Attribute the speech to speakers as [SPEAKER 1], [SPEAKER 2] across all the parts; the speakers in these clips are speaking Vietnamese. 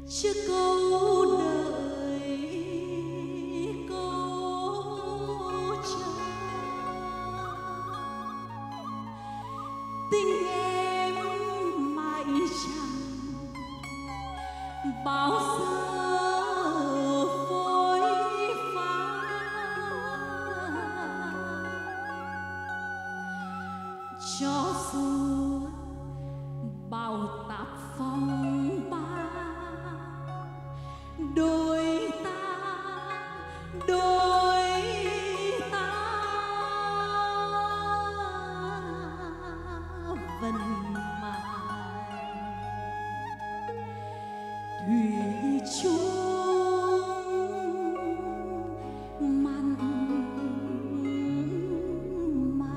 [SPEAKER 1] chiếc câu đợi câu chờ tình em mãi chẳng bao giờ phôi phá, cho dù bao tạp phong ba đôi ta vẫn mãi thủy chung mặn mà.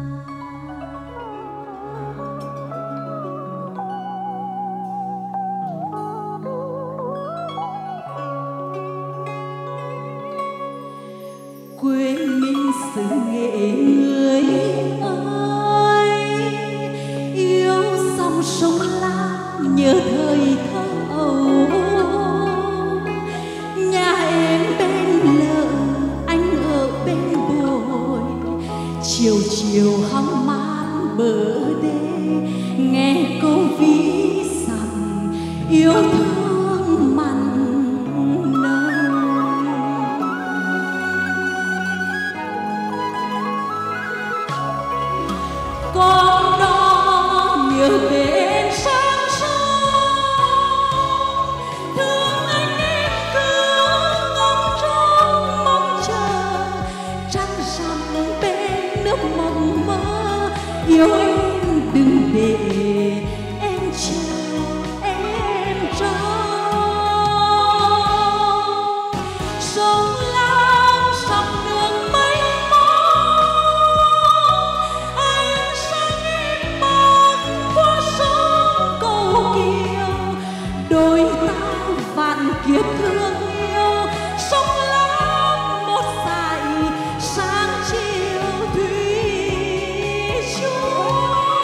[SPEAKER 1] Quê mình xứ Nghệ người ơi, yêu dòng sông Lam nhớ thời thơ ấu. Nhà em bên lợ, anh ở bên bồi, chiều chiều hóng mát bờ đê, nghe câu ví rằng yêu thương mặn con đó nhớ bên sáng sớm, thương anh em cứ ngóng trông mong chờ, trăng rằm bên nước mộng mơ, yêu em đừng để em chờ em trông. Sông Lam dọc đường mênh mông, ánh sáng em mang qua sông Cầu Kiều, đôi ta vạn kiếp thương yêu. Sông Lam một dải sáng chiều thủy chung.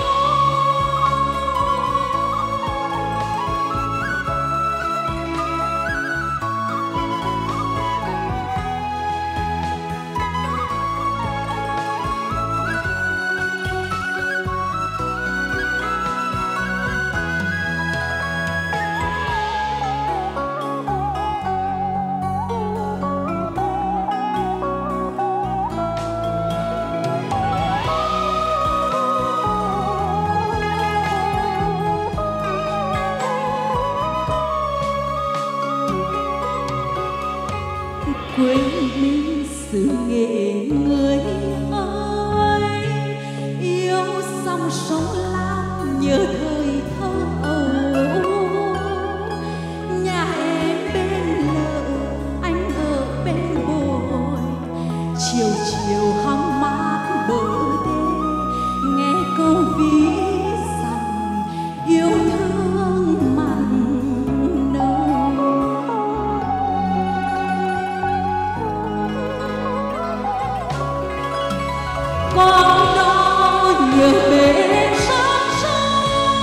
[SPEAKER 1] Quê mình xứ Nghệ người ơi, yêu dòng sông Lam nhớ thời thơ ấu. Nhà em bên lợ, anh ở bên bồi, chiều chiều hóng mát bờ đê, nghe câu ví rằng yêu thương mặn nồng. Con đó nhớ bên sáng sớm,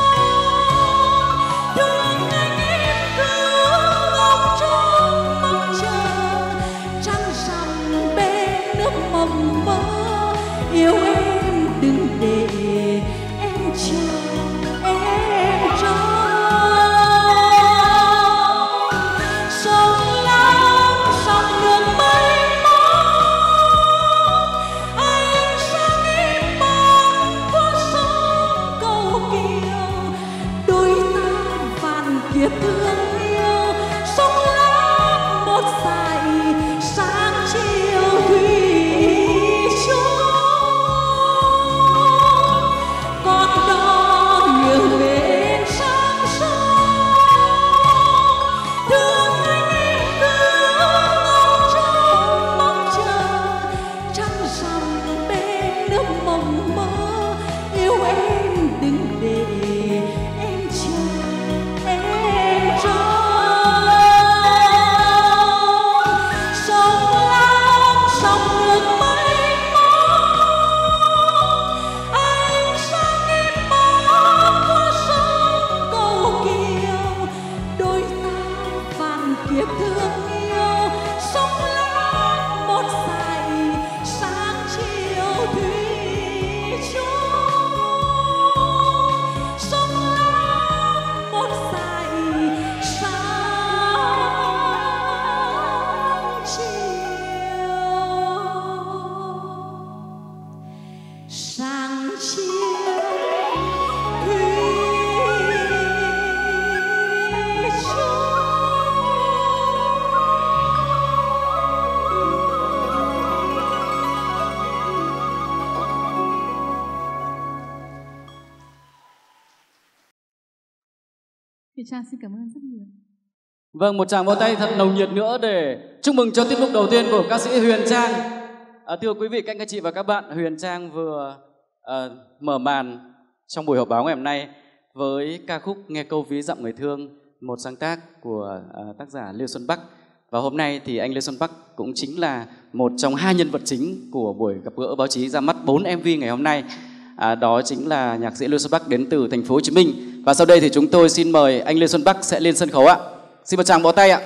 [SPEAKER 1] Huyền Trang xin cảm ơn rất nhiều.
[SPEAKER 2] Vâng, một tràng vỗ tay thật nồng nhiệt nữa để chúc mừng cho tiết mục đầu tiên của ca sĩ Huyền Trang. Thưa quý vị, các anh chị và các bạn, Huyền Trang vừa mở màn trong buổi họp báo ngày hôm nay với ca khúc Nghe câu ví dặm người thương, một sáng tác của tác giả Lê Xuân Bắc. Và hôm nay thì anh Lê Xuân Bắc cũng chính là một trong hai nhân vật chính của buổi gặp gỡ báo chí ra mắt 4 MV ngày hôm nay. Đó chính là nhạc sĩ Lê Xuân Bắc đến từ thành phố Hồ Chí Minh. Và sau đây thì chúng tôi xin mời anh Lê Xuân Bắc sẽ lên sân khấu ạ. Xin một tràng vỗ tay ạ.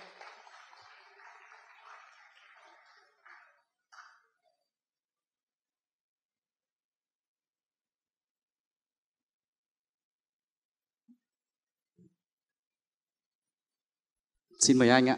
[SPEAKER 2] Xin mời anh ạ.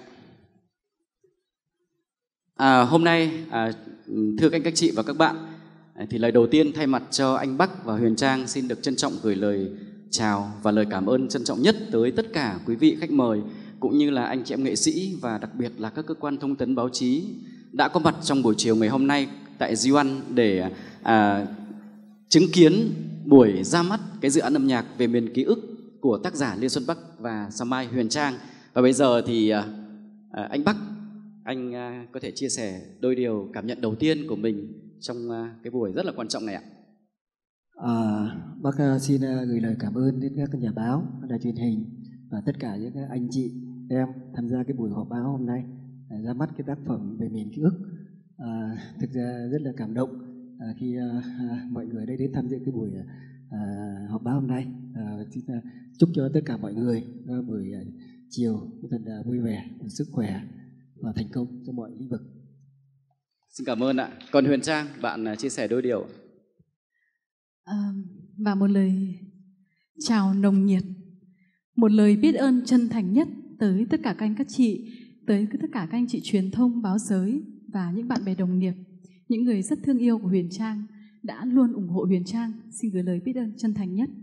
[SPEAKER 2] Hôm nay thưa các anh các chị và các bạn, thì lời đầu tiên thay mặt cho anh Bắc và Huyền Trang xin được trân trọng gửi lời chào và lời cảm ơn trân trọng nhất tới tất cả quý vị khách mời cũng như là anh chị em nghệ sĩ và đặc biệt là các cơ quan thông tấn báo chí đã có mặt trong buổi chiều ngày hôm nay tại G1 để chứng kiến buổi ra mắt cái dự án âm nhạc về miền ký ức của tác giả Lê Xuân Bắc và Sao Mai Huyền Trang. Và bây giờ thì anh Bắc, anh có thể chia sẻ đôi điều cảm nhận đầu tiên của mình trong cái buổi rất là quan trọng này ạ.
[SPEAKER 3] Bác xin gửi lời cảm ơn đến các nhà báo, đài truyền hình và tất cả những anh chị em tham gia cái buổi họp báo hôm nay ra mắt cái tác phẩm về miền ký ức. Thực ra rất là cảm động khi mọi người đã đến tham dự cái buổi họp báo hôm nay. Chúc cho tất cả mọi người buổi chiều thật vui vẻ, sức khỏe và thành công trong mọi lĩnh vực.
[SPEAKER 2] Xin cảm ơn ạ. Còn Huyền Trang, bạn chia sẻ đôi điều.
[SPEAKER 1] Và một lời chào nồng nhiệt, một lời biết ơn chân thành nhất tới tất cả các anh các chị, tới tất cả các anh chị truyền thông, báo giới và những bạn bè đồng nghiệp, những người rất thương yêu của Huyền Trang đã luôn ủng hộ Huyền Trang. Xin gửi lời biết ơn chân thành nhất.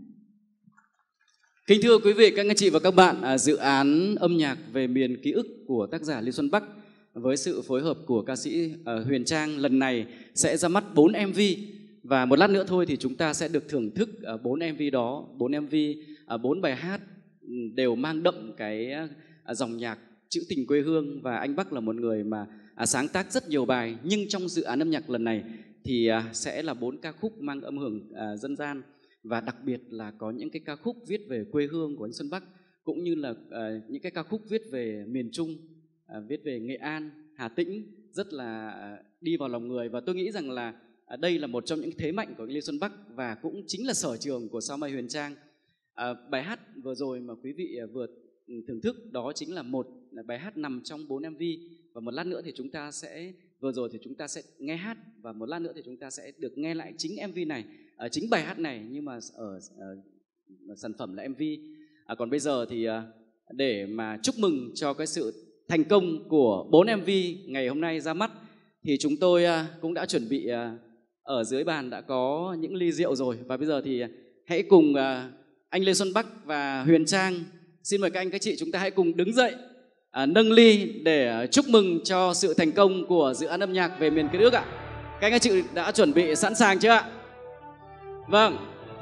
[SPEAKER 2] Kính thưa quý vị, các anh chị và các bạn, dự án âm nhạc về miền ký ức của tác giả Lê Xuân Bắc với sự phối hợp của ca sĩ Huyền Trang lần này sẽ ra mắt 4 MV. Và một lát nữa thôi thì chúng ta sẽ được thưởng thức 4 MV đó, 4 MV, 4 bài hát đều mang đậm cái dòng nhạc trữ tình quê hương. Và anh Bắc là một người mà sáng tác rất nhiều bài, nhưng trong dự án âm nhạc lần này thì sẽ là 4 ca khúc mang âm hưởng dân gian. Và đặc biệt là có những cái ca khúc viết về quê hương của anh Xuân Bắc, cũng như là những cái ca khúc viết về miền Trung, viết về Nghệ An, Hà Tĩnh, rất là đi vào lòng người. Và tôi nghĩ rằng là đây là một trong những thế mạnh của anh Lê Xuân Bắc và cũng chính là sở trường của Sao Mai Huyền Trang. Bài hát vừa rồi mà quý vị vừa thưởng thức đó chính là một bài hát nằm trong 4 MV. Và một lát nữa thì chúng ta sẽ, vừa rồi thì chúng ta sẽ nghe hát, và một lát nữa thì chúng ta sẽ được nghe lại chính MV này, chính bài hát này nhưng mà ở sản phẩm là MV. Còn bây giờ thì để mà chúc mừng cho cái sự thành công của 4 MV ngày hôm nay ra mắt thì chúng tôi cũng đã chuẩn bị ở dưới bàn đã có những ly rượu rồi. Và bây giờ thì hãy cùng anh Lê Xuân Bắc và Huyền Trang, xin mời các anh các chị chúng ta hãy cùng đứng dậy nâng ly để chúc mừng cho sự thành công của dự án âm nhạc về miền ký ức ạ. Các anh các chị đã chuẩn bị sẵn sàng chưa ạ? Vâng,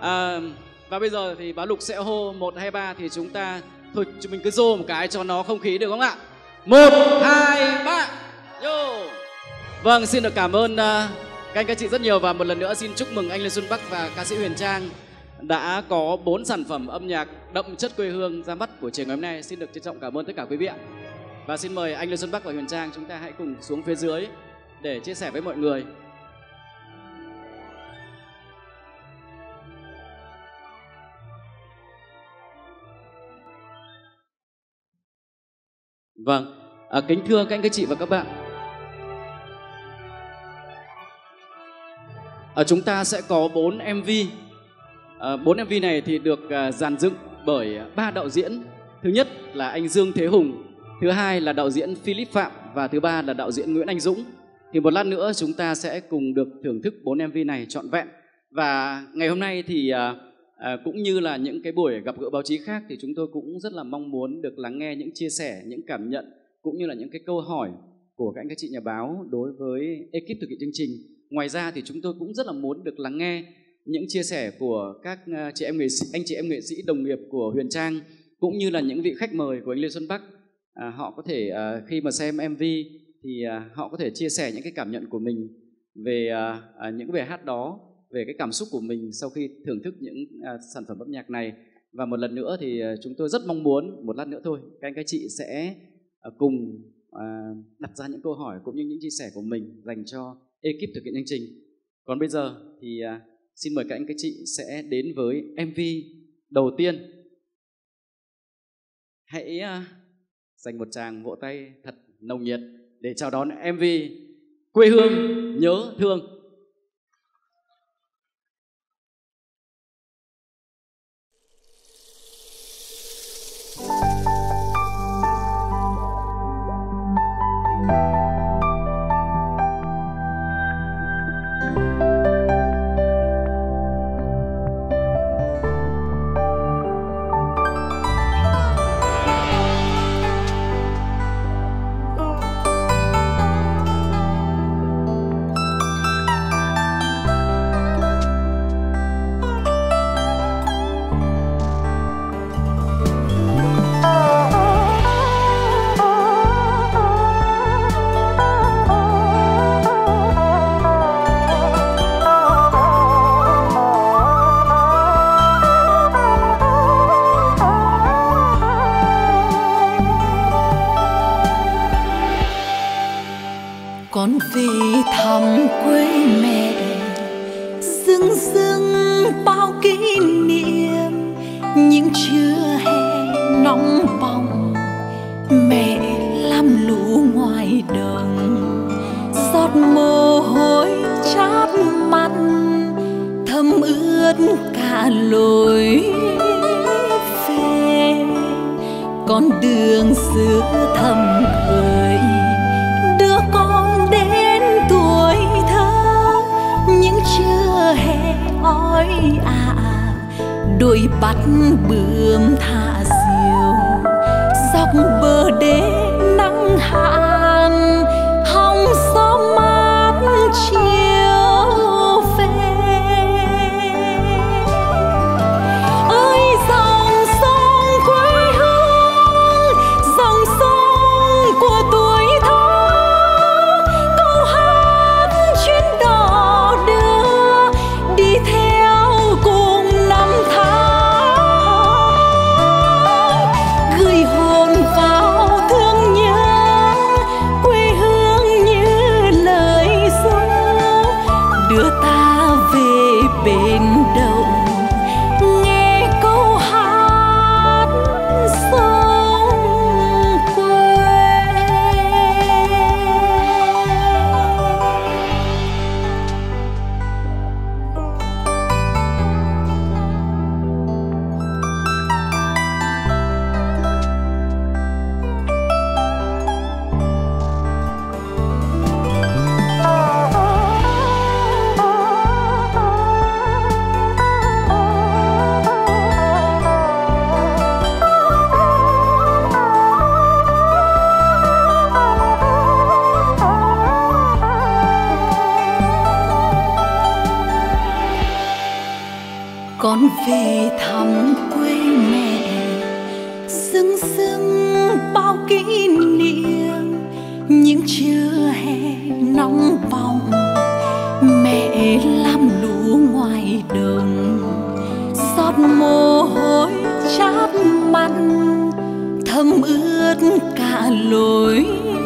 [SPEAKER 2] và bây giờ thì Bá Lục sẽ hô 1, 2, 3 thì chúng ta thôi chúng mình cứ rô một cái cho nó không khí được không ạ? 1, 2, 3, vô. Vâng, xin được cảm ơn các anh các chị rất nhiều và một lần nữa xin chúc mừng anh Lê Xuân Bắc và ca sĩ Huyền Trang đã có 4 sản phẩm âm nhạc đậm chất quê hương ra mắt của trường ngày hôm nay. Xin được trân trọng cảm ơn tất cả quý vị ạ. Và xin mời anh Lê Xuân Bắc và Huyền Trang chúng ta hãy cùng xuống phía dưới để chia sẻ với mọi người. Vâng, kính thưa các anh các chị và các bạn, chúng ta sẽ có 4 MV. 4 MV này thì được dàn dựng bởi 3 đạo diễn. Thứ nhất là anh Dương Thế Hùng, thứ hai là đạo diễn Philip Phạm và thứ ba là đạo diễn Nguyễn Anh Dũng. Thì một lát nữa chúng ta sẽ cùng được thưởng thức 4 MV này trọn vẹn. Và ngày hôm nay thì cũng như là những cái buổi gặp gỡ báo chí khác thì chúng tôi cũng rất là mong muốn được lắng nghe những chia sẻ, những cảm nhận cũng như là những cái câu hỏi của các anh các chị nhà báo đối với ekip thực hiện chương trình. Ngoài ra thì chúng tôi cũng rất là muốn được lắng nghe những chia sẻ của các chị em nghệ sĩ, anh chị em nghệ sĩ đồng nghiệp của Huyền Trang cũng như là những vị khách mời của anh Lê Xuân Bắc. Họ có thể khi mà xem MV thì họ có thể chia sẻ những cái cảm nhận của mình về những bài hát đó, về cái cảm xúc của mình sau khi thưởng thức những sản phẩm âm nhạc này. Và một lần nữa thì chúng tôi rất mong muốn một lát nữa thôi các anh các chị sẽ cùng đặt ra những câu hỏi cũng như những chia sẻ của mình dành cho ekip thực hiện chương trình. Còn bây giờ thì xin mời các anh các chị sẽ đến với MV đầu tiên. Hãy dành một tràng vỗ tay thật nồng nhiệt để chào đón MV Quê Hương Nhớ Thương.
[SPEAKER 1] Con về thăm quê mẹ, rưng rưng bao kỷ niệm, những trưa hè nóng bỏng, mẹ làm lũ ngoài đồng, giọt mồ hôi chát mắt, thấm ướt cả lối về. Con đường xưa thầm khơi, đưa con đến tuổi thơ, những trưa hè oi ả, đôi bắt bướm thả diều, dọc bờ đê nắng hạn, hóng gió mát chiều về. Ơi dòng sông quê hương, dòng sông của tuổi thơ, câu hát chuyến đò đưa đi theo cùng năm tháng, gửi hồn vào thương nhớ quê hương như lời ru, đưa ta về bến đầu nghe câu hát sông quê. Con về thăm quê mẹ, rưng rưng bao kỷ niệm, những trưa hè nóng bỏng, mẹ làm lũ ngoài đồng, giọt mồ hôi chát mắt, thấm ướt cả lối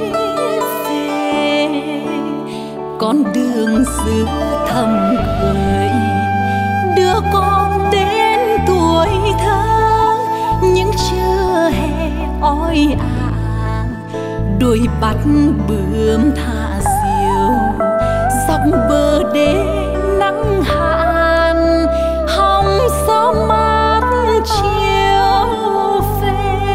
[SPEAKER 1] về. Con đường xưa thầm khơi, đưa con đến tuổi thơ, những trưa hè oi ả, đôi bắt bướm thả diều, dọc bờ đê nắng hạn, hóng gió mát chiều về.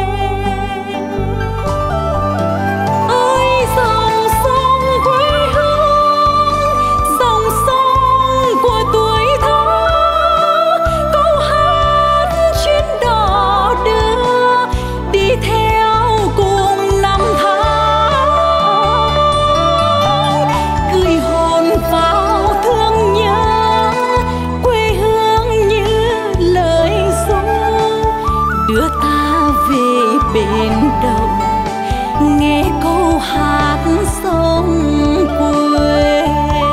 [SPEAKER 1] Ơi dòng sông quê hương, dòng sông của tuổi thơ, câu hát chuyến đò đưa đi theo cùng năm tháng, gửi hồn vào thương biển động, nghe câu hát sông quê.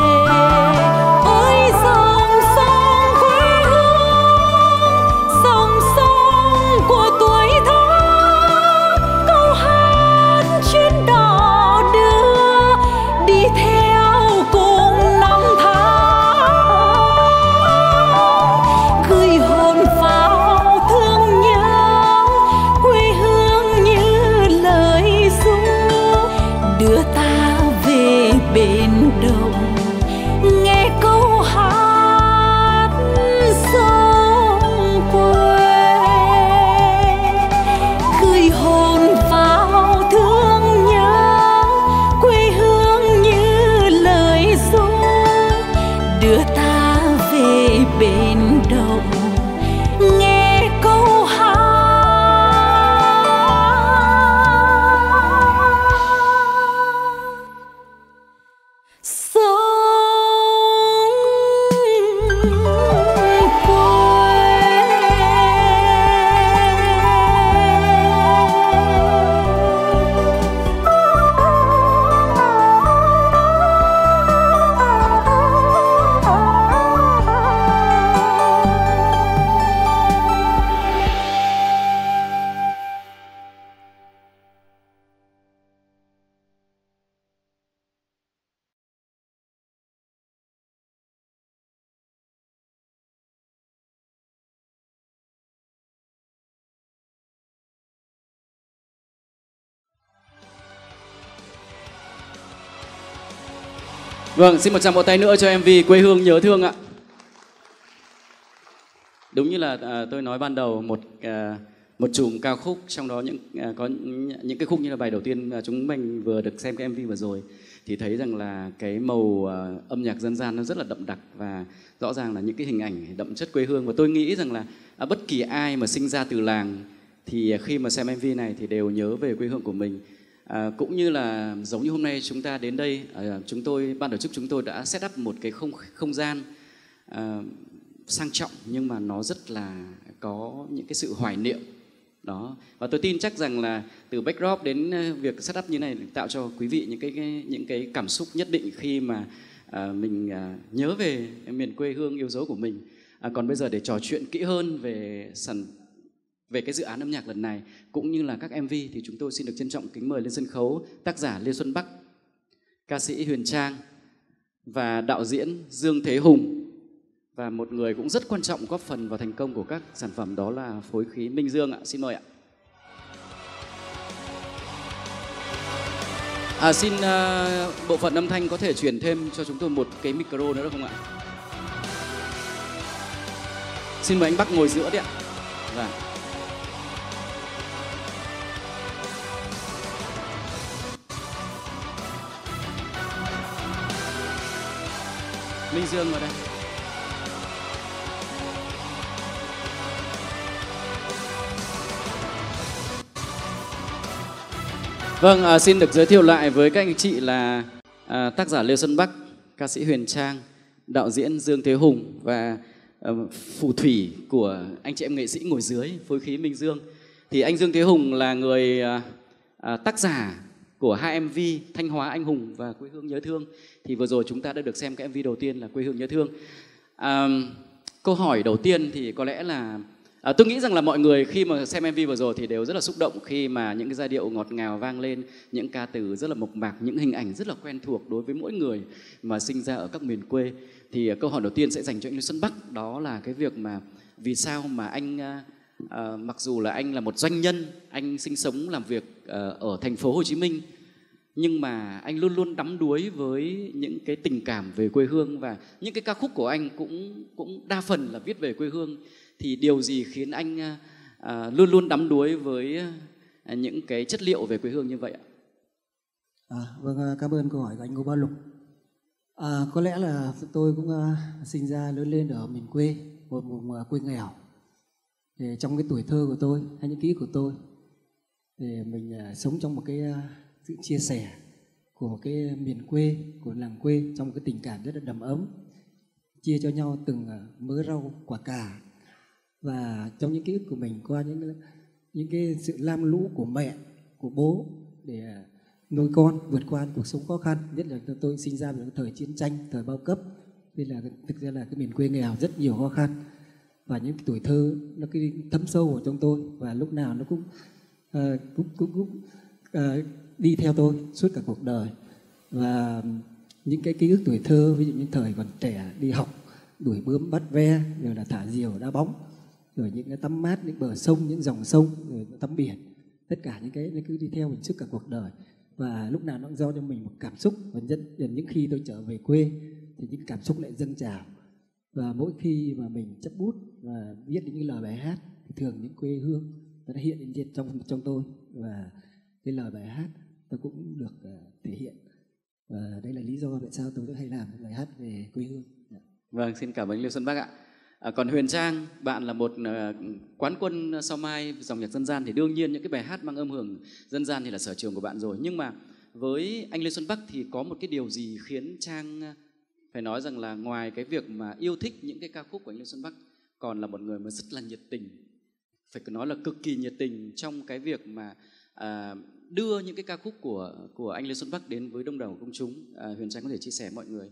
[SPEAKER 1] Ôi dòng sông quê hương, dòng sông của tuổi thơ, câu hát chuyến đò đưa đi theo cùng năm tháng, gửi hồn vào thương nhớ quê hương như lời ru, đưa ta về bến động, nghe câu hát sông quê, gửi hồn vào thương nhớ quê hương như lời ru, đưa ta về bến động, nghe câu hát sông
[SPEAKER 2] Vâng, xin một tràng vỗ tay nữa cho MV Quê hương nhớ thương ạ. Đúng như là tôi nói ban đầu, một chùm ca khúc, trong đó có những cái khúc như là bài đầu tiên chúng mình vừa được xem cái MV vừa rồi, thì thấy rằng là cái màu âm nhạc dân gian nó rất là đậm đặc và rõ ràng là những cái hình ảnh đậm chất quê hương. Và tôi nghĩ rằng là bất kỳ ai mà sinh ra từ làng thì khi mà xem MV này thì đều nhớ về quê hương của mình. Cũng như là giống như hôm nay chúng ta đến đây, ban tổ chức chúng tôi đã set up một cái không gian sang trọng nhưng mà nó rất là có những cái sự hoài niệm đó. Và tôi tin chắc rằng là từ backdrop đến việc set up như này tạo cho quý vị những cái cảm xúc nhất định khi mà mình nhớ về miền quê hương yêu dấu của mình. Còn bây giờ để trò chuyện kỹ hơn về cái dự án âm nhạc lần này cũng như là các MV thì chúng tôi xin được trân trọng kính mời lên sân khấu tác giả Lê Xuân Bắc, ca sĩ Huyền Trang và đạo diễn Dương Thế Hùng, và một người cũng rất quan trọng góp phần vào thành công của các sản phẩm đó là phối khí Minh Dương ạ. Xin mời ạ. Xin bộ phận âm thanh có thể chuyển thêm cho chúng tôi một cái micro nữa được không ạ? Xin mời anh Bắc ngồi giữa đi ạ. Vâng. Minh Dương vào đây. Vâng, xin được giới thiệu lại với các anh chị là tác giả Lê Xuân Bắc, ca sĩ Huyền Trang, đạo diễn Dương Thế Hùng và phù thủy của anh chị em nghệ sĩ ngồi dưới phối khí Minh Dương. Thì anh Dương Thế Hùng là người tác giả của 2 MV Thanh Hóa Anh Hùng và Quê hương nhớ thương. Thì vừa rồi chúng ta đã được xem cái MV đầu tiên là Quê hương nhớ thương. Câu hỏi đầu tiên thì có lẽ là tôi nghĩ rằng là mọi người khi mà xem MV vừa rồi thì đều rất là xúc động khi mà những cái giai điệu ngọt ngào vang lên, những ca từ rất là mộc mạc, những hình ảnh rất là quen thuộc đối với mỗi người mà sinh ra ở các miền quê. Thì câu hỏi đầu tiên sẽ dành cho anh Lê Xuân Bắc, đó là cái việc mà vì sao mà anh mặc dù là anh là một doanh nhân, anh sinh sống làm việc ở thành phố Hồ Chí Minh, nhưng mà anh luôn luôn đắm đuối với những cái tình cảm về quê hương, và những cái ca khúc của anh cũng đa phần là viết về quê hương. Thì điều gì khiến anh luôn luôn đắm đuối với những cái chất liệu về quê hương như vậy ạ?
[SPEAKER 3] Vâng, cảm ơn câu hỏi của anh Ngô Ba Lục. Có lẽ là tôi cũng sinh ra lớn lên ở miền quê, một vùng quê nghèo. Thì trong cái tuổi thơ của tôi hay những ký ức của tôi thì mình sống trong một cái sự chia sẻ của một cái miền quê, của làng quê, trong một cái tình cảm rất là đầm ấm, chia cho nhau từng mớ rau quả cà. Và trong những ký ức của mình qua những những cái sự lam lũ của mẹ, của bố để nuôi con vượt qua cuộc sống khó khăn, nhất là tôi sinh ra vào thời chiến tranh, thời bao cấp, nên là thực ra là cái miền quê nghèo rất nhiều khó khăn, và những cái tuổi thơ nó cứ thấm sâu ở trong tôi, và lúc nào nó cũng đi theo tôi suốt cả cuộc đời. Và những cái ký ức tuổi thơ, ví dụ những thời còn trẻ đi học, đuổi bướm bắt ve, rồi là thả diều đá bóng, rồi những cái tắm mát những bờ sông, những dòng sông, rồi tắm biển, tất cả những cái nó cứ đi theo mình suốt cả cuộc đời. Và lúc nào nó cũng do cho mình một cảm xúc, và những khi tôi trở về quê thì những cảm xúc lại dâng trào. Và mỗi khi mà mình chấp bút và viết những lời bài hát thì thường những quê hương nó đã hiện lên trong tôi, và cái lời bài hát nó cũng được thể hiện. Và đây là lý do tại sao tôi rất hay làm bài hát về quê hương.
[SPEAKER 2] Vâng, xin cảm ơn Lê Xuân Bắc ạ. Còn Huyền Trang, bạn là một quán quân sao mai dòng nhạc dân gian thì đương nhiên những cái bài hát mang âm hưởng dân gian thì là sở trường của bạn rồi. Nhưng mà với anh Lê Xuân Bắc thì có một cái điều gì khiến Trang phải nói rằng là ngoài cái việc mà yêu thích những cái ca khúc của anh Lê Xuân Bắc, còn là một người mà rất là nhiệt tình, phải nói là cực kỳ nhiệt tình trong cái việc mà đưa những cái ca khúc của anh Lê Xuân Bắc đến với đông đảo công chúng. Huyền Trang có thể chia sẻ với mọi người.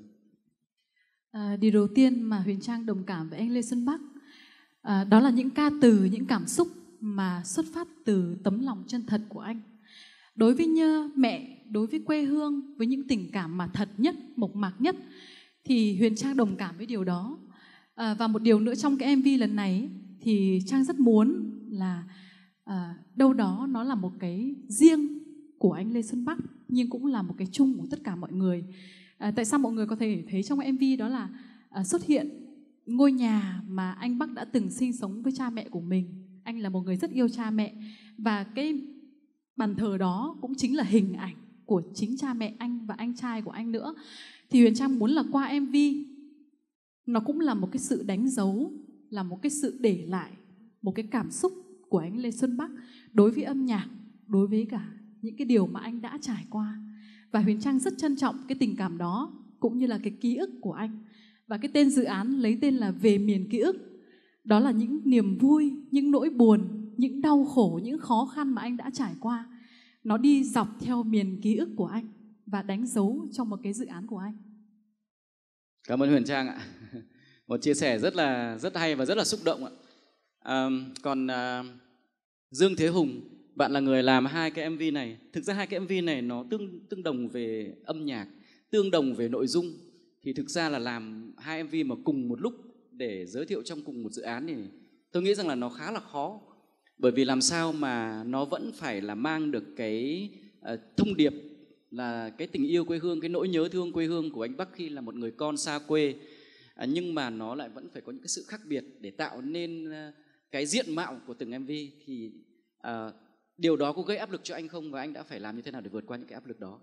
[SPEAKER 1] Điều đầu tiên mà Huyền Trang đồng cảm với anh Lê Xuân Bắc đó là những ca từ, những cảm xúc mà xuất phát từ tấm lòng chân thật của anh. Đối với mẹ, đối với quê hương, với những tình cảm mà thật nhất, mộc mạc nhất, thì Huyền Trang đồng cảm với điều đó. Và một điều nữa trong cái MV lần này thì Trang rất muốn là đâu đó nó là một cái riêng của anh Lê Xuân Bắc, nhưng cũng là một cái chung của tất cả mọi người. Tại sao mọi người có thể thấy trong MV đó là xuất hiện ngôi nhà mà anh Bắc đã từng sinh sống với cha mẹ của mình. Anh là một người rất yêu cha mẹ, và cái bàn thờ đó cũng chính là hình ảnh của chính cha mẹ anh và anh trai của anh nữa. Thì Huyền Trang muốn là qua MV nó cũng là một cái sự đánh dấu, là một cái sự để lại một cái cảm xúc của anh Lê Xuân Bắc đối với âm nhạc, đối với cả những cái điều mà anh đã trải qua. Và Huyền Trang rất trân trọng cái tình cảm đó, cũng như là cái ký ức của anh. Và cái tên dự án lấy tên là Về Miền Ký Ức. Đó là những niềm vui, những nỗi buồn, những đau khổ, những khó khăn mà anh đã trải qua. Nó đi dọc theo miền ký ức của anh và đánh dấu trong một cái dự án của anh.
[SPEAKER 2] Cảm ơn Huyền Trang ạ. Một chia sẻ rất hay và rất là xúc động ạ. Còn Dương Thế Hùng, bạn là người làm hai cái MV này. Thực ra hai cái MV này nó tương đồng về âm nhạc, tương đồng về nội dung. Thì thực ra là làm hai MV mà cùng một lúc để giới thiệu trong cùng một dự án thì tôi nghĩ rằng là nó khá là khó. Bởi vì làm sao mà nó vẫn phải là mang được cái thông điệp là cái tình yêu quê hương, cái nỗi nhớ thương quê hương của anh Bắc khi là một người con xa quê. Nhưng mà nó lại vẫn phải có những cái sự khác biệt để tạo nên cái diện mạo của từng MV. Thì điều đó có gây áp lực cho anh không, và anh đã phải làm như thế nào để vượt qua những cái áp lực đó?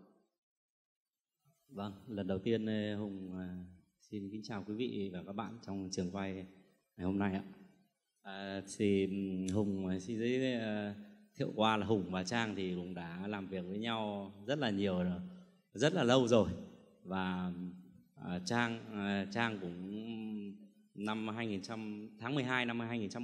[SPEAKER 4] Vâng, lần đầu tiên Hùng xin kính chào quý vị và các bạn trong trường quay ngày hôm nay ạ. Thì Hùng xin giới thiệu qua là Hùng và Trang thì cũng đã làm việc với nhau rất là nhiều rồi, rất là lâu rồi. Và Trang cũng tháng 12 năm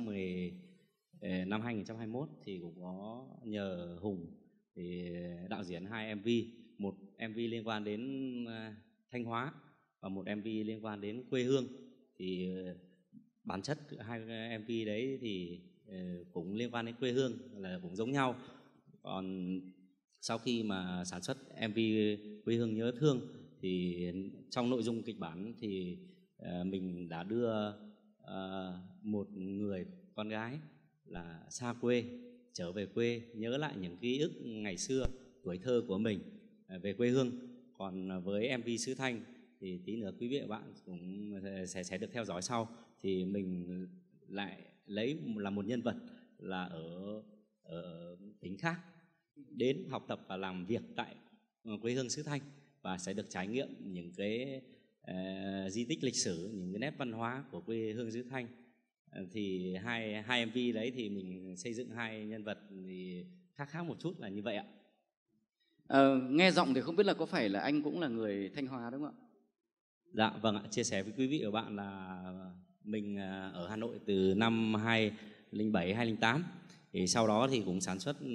[SPEAKER 4] 2021 thì cũng có nhờ Hùng thì đạo diễn hai MV, một MV liên quan đến Thanh Hóa và một MV liên quan đến quê hương. Thì bản chất hai MV đấy thì cũng liên quan đến quê hương, là cũng giống nhau. Còn sau khi mà sản xuất MV Quê Hương Nhớ Thương thì trong nội dung kịch bản thì mình đã đưa một người con gái là xa quê trở về quê, nhớ lại những ký ức ngày xưa, tuổi thơ của mình về quê hương. Còn với MV Sứ Thanh thì tí nữa quý vị và bạn cũng sẽ được theo dõi sau. Thì mình lại lấy là một nhân vật là ở tỉnh khác đến học tập và làm việc tại quê hương Sứ Thanh, và sẽ được trải nghiệm những cái di tích lịch sử, những cái nét văn hóa của quê hương Sứ Thanh. Thì hai MV đấy thì mình xây dựng hai nhân vật thì khác một chút là như vậy ạ.
[SPEAKER 2] Nghe giọng thì không biết là có phải là anh cũng là người Thanh Hóa đúng không ạ?
[SPEAKER 4] Dạ vâng ạ, chia sẻ với quý vị và bạn là mình ở Hà Nội từ năm 2007, 2008. Thì sau đó thì cũng sản xuất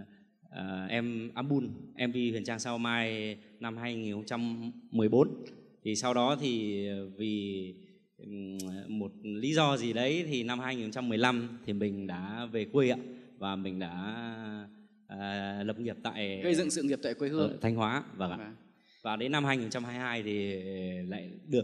[SPEAKER 4] album MV Huyền Trang Sao Mai năm 2014. Thì sau đó thì vì một lý do gì đấy thì năm 2015 thì mình đã về quê ạ, và mình đã lập nghiệp tại
[SPEAKER 2] gây dựng sự nghiệp tại quê hương
[SPEAKER 4] Thanh Hóa. Vâng ạ. Và đến năm 2022 thì lại được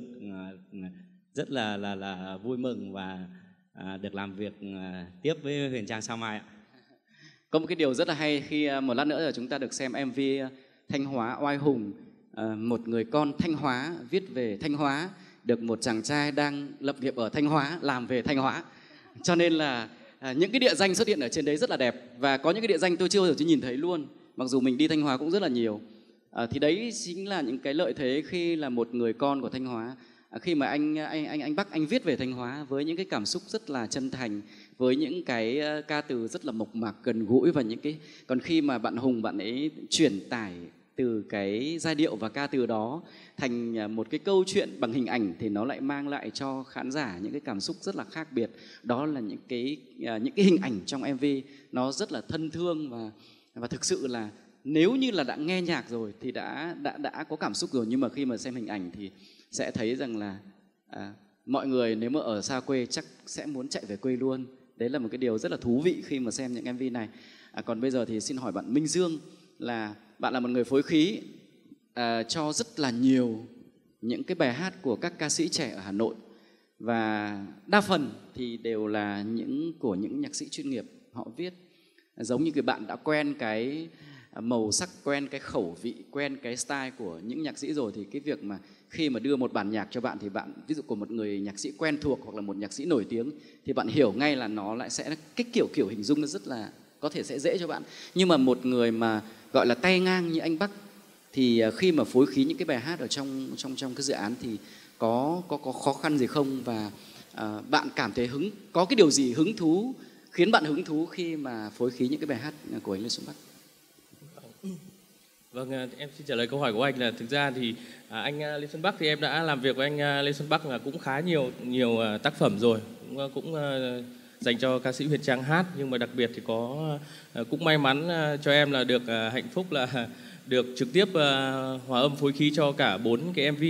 [SPEAKER 4] rất là vui mừng và được làm việc tiếp với Huyền Trang Sao Mai ạ.
[SPEAKER 2] Có một cái điều rất là hay khi một lát nữa là chúng ta được xem MV Thanh Hóa Oai Hùng, một người con Thanh Hóa viết về Thanh Hóa, được một chàng trai đang lập nghiệp ở Thanh Hóa làm về Thanh Hóa. Cho nên là những cái địa danh xuất hiện ở trên đấy rất là đẹp, và có những cái địa danh tôi chưa bao giờ nhìn thấy luôn, mặc dù mình đi Thanh Hóa cũng rất là nhiều. Thì đấy chính là những cái lợi thế khi là một người con của Thanh Hóa. Khi mà anh Bắc anh viết về Thanh Hóa với những cái cảm xúc rất là chân thành, với những cái ca từ rất là mộc mạc gần gũi, và những cái còn khi mà bạn Hùng bạn ấy truyền tải từ cái giai điệu và ca từ đó thành một cái câu chuyện bằng hình ảnh, thì nó lại mang lại cho khán giả những cái cảm xúc rất là khác biệt. Đó là những cái hình ảnh trong MV nó rất là thân thương, và thực sự là nếu như là đã nghe nhạc rồi thì đã có cảm xúc rồi, nhưng mà khi mà xem hình ảnh thì sẽ thấy rằng là mọi người nếu mà ở xa quê chắc sẽ muốn chạy về quê luôn. Đấy là một cái điều rất là thú vị khi mà xem những MV này. Còn bây giờ thì xin hỏi bạn Minh Dương, là bạn là một người phối khí cho rất là nhiều những cái bài hát của các ca sĩ trẻ ở Hà Nội, và đa phần thì đều là của những nhạc sĩ chuyên nghiệp họ viết. Giống như cái bạn đã quen cái màu sắc, quen cái khẩu vị, quen cái style của những nhạc sĩ rồi, thì cái việc mà khi mà đưa một bản nhạc cho bạn thì bạn, ví dụ của một người nhạc sĩ quen thuộc hoặc là một nhạc sĩ nổi tiếng, thì bạn hiểu ngay là nó lại sẽ cái kiểu hình dung nó rất là có thể sẽ dễ cho bạn. Nhưng mà một người mà gọi là tay ngang như anh Bắc thì khi mà phối khí những cái bài hát ở trong cái dự án thì có khó khăn gì không, và bạn cảm thấy có cái điều gì hứng thú khiến bạn hứng thú khi mà phối khí những cái bài hát của anh Lê Xuân Bắc?
[SPEAKER 5] Vâng, em xin trả lời câu hỏi của anh là thực ra thì anh Lê Xuân Bắc thì em đã làm việc với anh Lê Xuân Bắc là cũng khá nhiều tác phẩm rồi, cũng dành cho ca sĩ Huyền Trang hát, nhưng mà đặc biệt thì cũng may mắn cho em là được hạnh phúc là được trực tiếp hòa âm phối khí cho cả 4 cái MV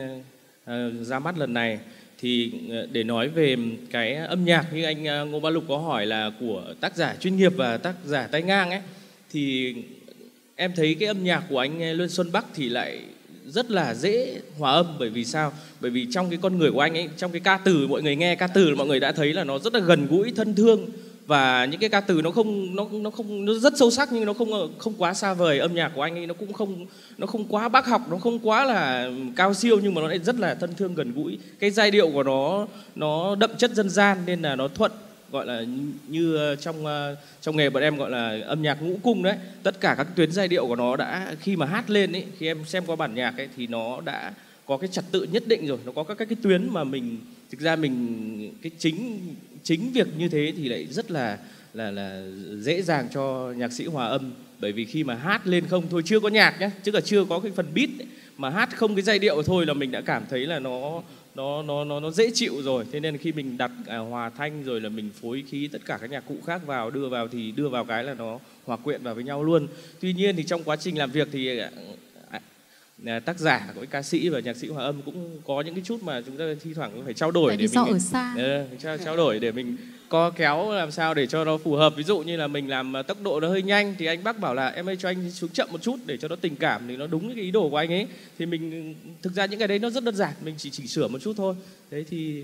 [SPEAKER 5] ra mắt lần này. Thì để nói về cái âm nhạc như anh Ngô Ba Lục có hỏi là của tác giả chuyên nghiệp và tác giả tay ngang ấy, thì em thấy cái âm nhạc của anh Lê Xuân Bắc thì lại rất là dễ hòa âm. Bởi vì sao? Bởi vì trong cái con người của anh ấy, trong cái ca từ, mọi người nghe ca từ mọi người đã thấy là nó rất là gần gũi, thân thương, và những cái ca từ nó rất sâu sắc, nhưng nó không quá xa vời. Âm nhạc của anh ấy nó không quá bác học, nó không quá là cao siêu, nhưng mà nó lại rất là thân thương gần gũi. Cái giai điệu của nó đậm chất dân gian nên là nó thuận, gọi là như trong nghề bọn em gọi là âm nhạc ngũ cung đấy. Tất cả các tuyến giai điệu của nó đã, khi mà hát lên ấy, khi em xem qua bản nhạc ấy, thì nó đã có cái trật tự nhất định rồi. Nó có các cái tuyến mà mình thực ra cái chính việc như thế thì lại rất là dễ dàng cho nhạc sĩ hòa âm. Bởi vì khi mà hát lên không thôi, chưa có nhạc nhé, chứ là chưa có cái phần beat ấy, mà hát không cái giai điệu thôi là mình đã cảm thấy là nó dễ chịu rồi. Thế nên khi mình đặt hòa thanh rồi là mình phối khí tất cả các nhạc cụ khác vào, đưa vào cái là nó hòa quyện vào với nhau luôn. Tuy nhiên thì trong quá trình làm việc thì tác giả của ca sĩ và nhạc sĩ hòa âm cũng có những cái chút mà chúng ta thi thoảng cũng phải trao đổi.
[SPEAKER 1] Tại vì do ở xa.
[SPEAKER 5] Trao đổi để mình co kéo làm sao để cho nó phù hợp. Ví dụ như là mình làm tốc độ nó hơi nhanh thì anh Bắc bảo là em ơi cho anh xuống chậm một chút để cho nó tình cảm, thì nó đúng cái ý đồ của anh ấy. Thì mình thực ra những cái đấy nó rất đơn giản, mình chỉ chỉnh sửa một chút thôi. Đấy thì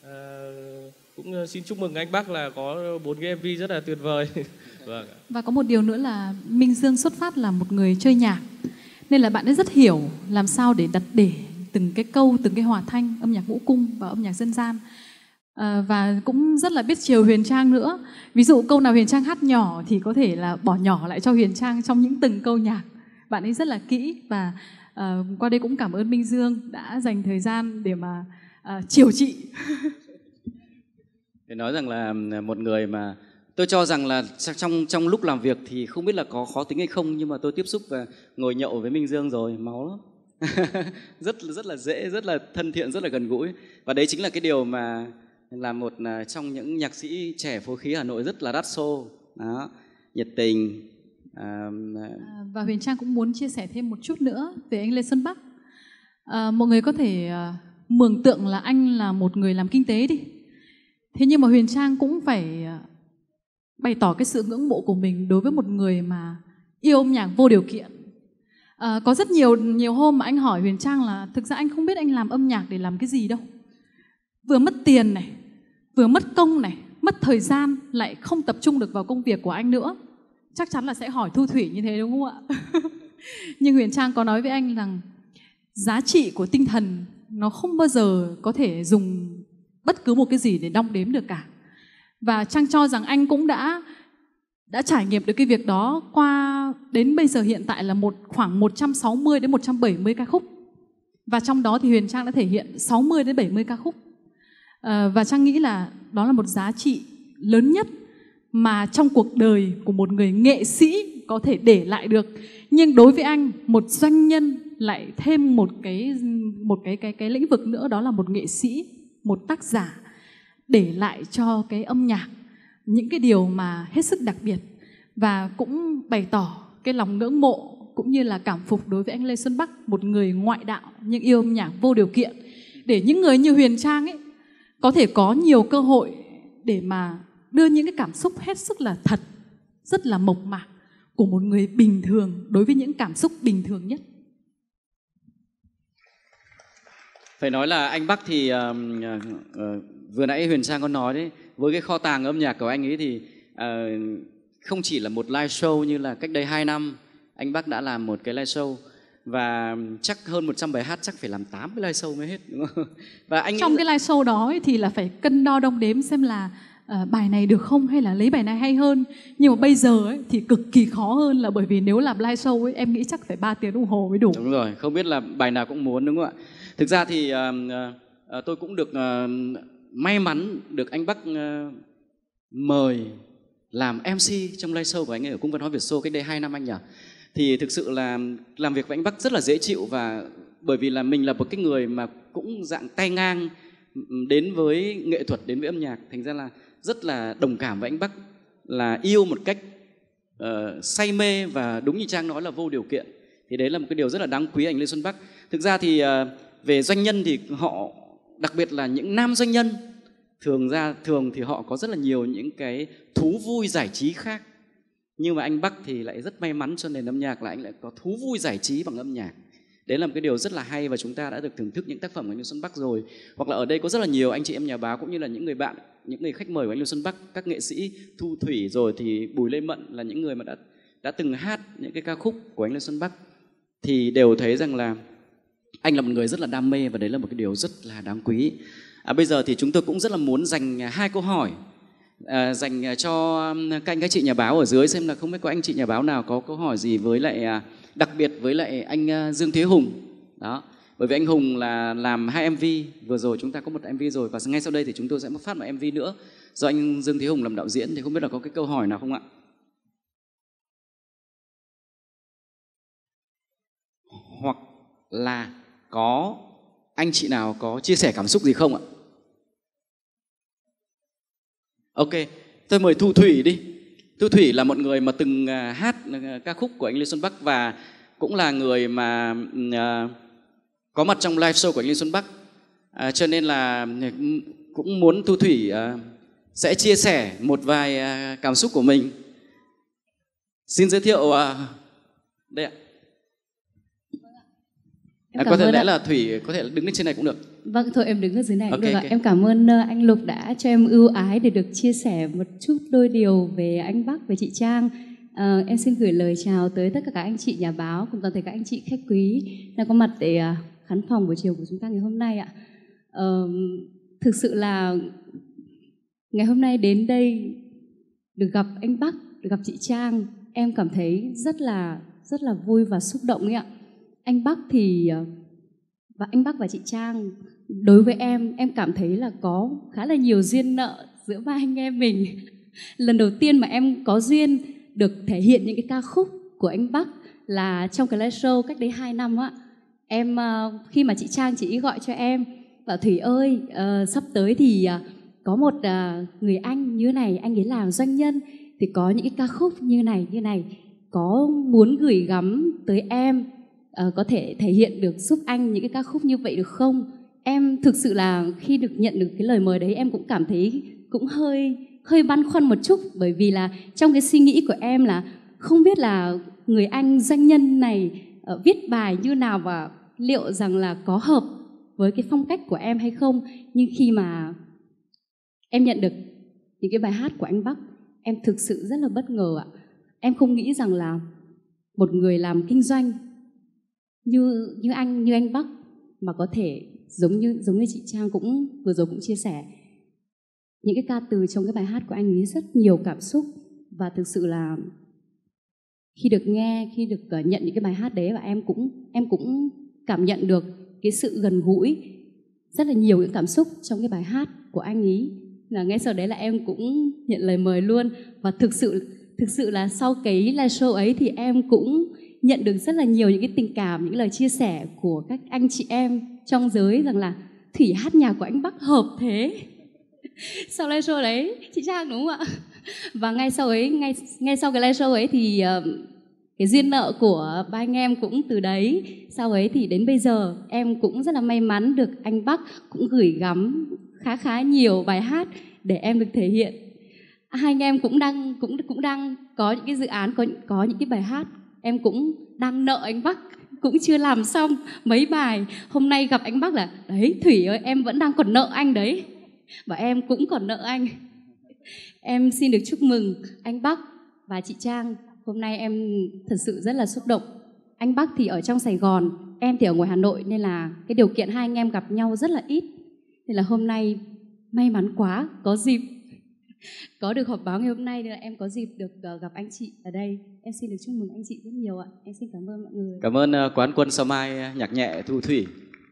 [SPEAKER 5] cũng xin chúc mừng anh Bắc là có 4 cái MV rất là tuyệt vời. Vâng.
[SPEAKER 1] Và có một điều nữa là Minh Dương xuất phát là một người chơi nhạc, nên là bạn ấy rất hiểu làm sao để đặt để từng cái câu, từng cái hòa thanh, âm nhạc ngũ cung và âm nhạc dân gian. Và cũng rất là biết chiều Huyền Trang nữa. Ví dụ câu nào Huyền Trang hát nhỏ thì có thể là bỏ nhỏ lại cho Huyền Trang trong những từng câu nhạc. Bạn ấy rất là kỹ, và qua đây cũng cảm ơn Minh Dương đã dành thời gian để mà chiều chị.
[SPEAKER 2] Để nói rằng là một người mà tôi cho rằng là trong lúc làm việc thì không biết là có khó tính hay không, nhưng mà tôi tiếp xúc và ngồi nhậu với Minh Dương rồi, máu lắm. rất là dễ, rất là thân thiện, rất là gần gũi. Và đấy chính là cái điều mà là một trong những nhạc sĩ trẻ phối khí Hà Nội rất là đắt xô, đó, nhiệt tình.
[SPEAKER 1] Và Huyền Trang cũng muốn chia sẻ thêm một chút nữa về anh Lê Xuân Bắc. Mọi người có thể mường tượng là anh là một người làm kinh tế đi. Thế nhưng mà Huyền Trang cũng phải bày tỏ cái sự ngưỡng mộ của mình đối với một người mà yêu âm nhạc vô điều kiện. Có rất nhiều hôm mà anh hỏi Huyền Trang là thực ra anh không biết anh làm âm nhạc để làm cái gì đâu. Vừa mất tiền này, vừa mất công này, mất thời gian, lại không tập trung được vào công việc của anh nữa. Chắc chắn là sẽ hỏi Thu Thủy như thế đúng không ạ? Nhưng Huyền Trang có nói với anh rằng giá trị của tinh thần nó không bao giờ có thể dùng bất cứ một cái gì để đong đếm được cả. Và Trang cho rằng anh cũng đã trải nghiệm được cái việc đó qua đến bây giờ hiện tại là khoảng 160 đến 170 ca khúc. Và trong đó thì Huyền Trang đã thể hiện 60 đến 70 ca khúc. Và Trang nghĩ là đó là một giá trị lớn nhất mà trong cuộc đời của một người nghệ sĩ có thể để lại được. Nhưng đối với anh, một doanh nhân lại thêm một cái lĩnh vực nữa, đó là một nghệ sĩ, một tác giả để lại cho cái âm nhạc những cái điều mà hết sức đặc biệt. Và cũng bày tỏ cái lòng ngưỡng mộ cũng như là cảm phục đối với anh Lê Xuân Bắc, một người ngoại đạo nhưng yêu âm nhạc vô điều kiện, để những người như Huyền Trang ấy có thể có nhiều cơ hội để mà đưa những cái cảm xúc hết sức là thật, rất là mộc mạc của một người bình thường đối với những cảm xúc bình thường nhất.
[SPEAKER 2] Phải nói là anh Bắc thì vừa nãy Huyền Trang có nói đấy, với cái kho tàng âm nhạc của anh ấy thì không chỉ là một live show như là cách đây 2 năm, anh Bắc đã làm một cái live show và chắc hơn 100 bài hát chắc phải làm 8 cái live show mới hết, đúng không? Và anh
[SPEAKER 1] trong cái live show đó ấy, thì là phải cân đo đong đếm xem là bài này được không hay là lấy bài này hay hơn. Nhưng mà bây giờ ấy, thì cực kỳ khó hơn, là bởi vì nếu làm live show ấy, em nghĩ chắc phải 3 tiếng đồng hồ mới đủ.
[SPEAKER 2] Đúng rồi, không biết là bài nào cũng muốn, đúng không ạ? Thực ra thì tôi cũng được may mắn được anh Bắc mời làm MC trong live show của anh ấy ở Cung Văn hóa Việt Xô cách đây 2 năm anh nhỉ? Thì thực sự là làm việc với anh Bắc rất là dễ chịu, và bởi vì là mình là một cái người mà cũng dạng tay ngang đến với nghệ thuật, đến với âm nhạc, thành ra là rất là đồng cảm với anh Bắc, là yêu một cách say mê và đúng như Trang nói là vô điều kiện. Thì đấy là một cái điều rất là đáng quý anh Lê Xuân Bắc. Thực ra thì về doanh nhân thì họ, đặc biệt là những nam doanh nhân, thường thì họ có rất là nhiều những cái thú vui giải trí khác. Nhưng mà anh Bắc thì lại rất may mắn cho nền âm nhạc là anh lại có thú vui giải trí bằng âm nhạc. Đấy là một cái điều rất là hay, và chúng ta đã được thưởng thức những tác phẩm của anh Lê Xuân Bắc rồi. Hoặc là ở đây có rất là nhiều anh chị em nhà báo cũng như là những người bạn, những người khách mời của anh Lê Xuân Bắc, các nghệ sĩ Thu Thủy rồi thì Bùi Lê Mận, là những người mà đã từng hát những cái ca khúc của anh Lê Xuân Bắc, thì đều thấy rằng là anh là một người rất là đam mê, và đấy là một cái điều rất là đáng quý. Bây giờ thì chúng tôi cũng rất là muốn dành 2 câu hỏi dành cho các anh các chị nhà báo ở dưới, xem là không biết có anh chị nhà báo nào có câu hỏi gì với lại đặc biệt với lại anh Dương Thế Hùng đó. Bởi vì anh Hùng là làm 2 MV, vừa rồi chúng ta có một MV rồi, và ngay sau đây thì chúng tôi sẽ phát một MV nữa do anh Dương Thế Hùng làm đạo diễn, thì không biết là có cái câu hỏi nào không ạ? Hoặc là có anh chị nào có chia sẻ cảm xúc gì không ạ? Ok, tôi mời Thu Thủy đi. Thu Thủy là một người mà từng hát ca khúc của anh Lê Xuân Bắc, và cũng là người mà có mặt trong live show của anh Lê Xuân Bắc. Cho nên là cũng muốn Thu Thủy sẽ chia sẻ một vài cảm xúc của mình. Xin giới thiệu đây ạ. Có thể lẽ là Thủy có thể đứng lên trên này cũng được.
[SPEAKER 6] Vâng, thôi em đứng ở dưới này cũng được ạ.
[SPEAKER 2] Okay.
[SPEAKER 6] Em cảm ơn anh Lục đã cho em ưu ái để được chia sẻ một chút đôi điều về anh Bắc, về chị Trang. Em xin gửi lời chào tới tất cả các anh chị nhà báo cùng toàn thể các anh chị khách quý đang có mặt để khán phòng buổi chiều của chúng ta ngày hôm nay ạ. Thực sự là ngày hôm nay đến đây được gặp anh Bắc, được gặp chị Trang, em cảm thấy rất là vui và xúc động ấy ạ. Anh Bắc và chị Trang, đối với em cảm thấy là có khá là nhiều duyên nợ giữa ba anh em mình. Lần đầu tiên mà em có duyên được thể hiện những cái ca khúc của anh Bắc là trong cái live show cách đây 2 năm á. Em khi mà chị Trang chị gọi cho em bảo Thủy ơi, sắp tới thì có một người anh như này, anh ấy làm doanh nhân, thì có những cái ca khúc như này có muốn gửi gắm tới em, có thể thể hiện được giúp anh những cái ca khúc như vậy được không? Em thực sự là khi được nhận được cái lời mời đấy em cũng cảm thấy cũng hơi băn khoăn một chút, bởi vì là trong cái suy nghĩ của em là không biết là người anh doanh nhân này viết bài như nào và liệu rằng là có hợp với cái phong cách của em hay không. Nhưng khi mà em nhận được những cái bài hát của anh Bắc, em thực sự rất là bất ngờ ạ. Em không nghĩ rằng là một người làm kinh doanh như anh Bắc mà có thể giống như chị Trang cũng vừa rồi cũng chia sẻ, những cái ca từ trong cái bài hát của anh ấy rất nhiều cảm xúc. Và thực sự là khi được nghe, khi được nhận những cái bài hát đấy, và em cũng cảm nhận được cái sự gần gũi, rất là nhiều những cảm xúc trong cái bài hát của anh ấy. Là ngay sau đấy là em cũng nhận lời mời luôn. Và thực sự là sau cái live show ấy thì em cũng nhận được rất là nhiều những cái tình cảm, những lời chia sẻ của các anh chị em trong giới rằng là Thủy hát nhạc của anh Bắc hợp thế. Sau live show đấy, chị Trang đúng không ạ? Và ngay sau cái live show ấy thì cái duyên nợ của ba anh em cũng từ đấy. Sau ấy thì đến bây giờ em cũng rất là may mắn được anh Bắc cũng gửi gắm khá nhiều bài hát để em được thể hiện. Hai anh em cũng đang có những cái dự án, có những cái bài hát em cũng đang nợ anh Bắc, cũng chưa làm xong mấy bài. Hôm nay gặp anh Bắc là đấy, Thủy ơi, em vẫn đang còn nợ anh đấy, và em cũng còn nợ anh. Em xin được chúc mừng anh Bắc và chị Trang. Hôm nay em thật sự rất là xúc động. Anh Bắc thì ở trong Sài Gòn, em thì ở ngoài Hà Nội, nên là cái điều kiện hai anh em gặp nhau rất là ít. Nên là hôm nay may mắn quá, có dịp có được họp báo ngày hôm nay, nên là em có dịp được gặp anh chị ở đây. Em xin được chúc mừng anh chị rất nhiều ạ. Em xin cảm ơn mọi người.
[SPEAKER 2] Cảm ơn quán quân Sao Mai nhạc nhẹ Thu Thủy.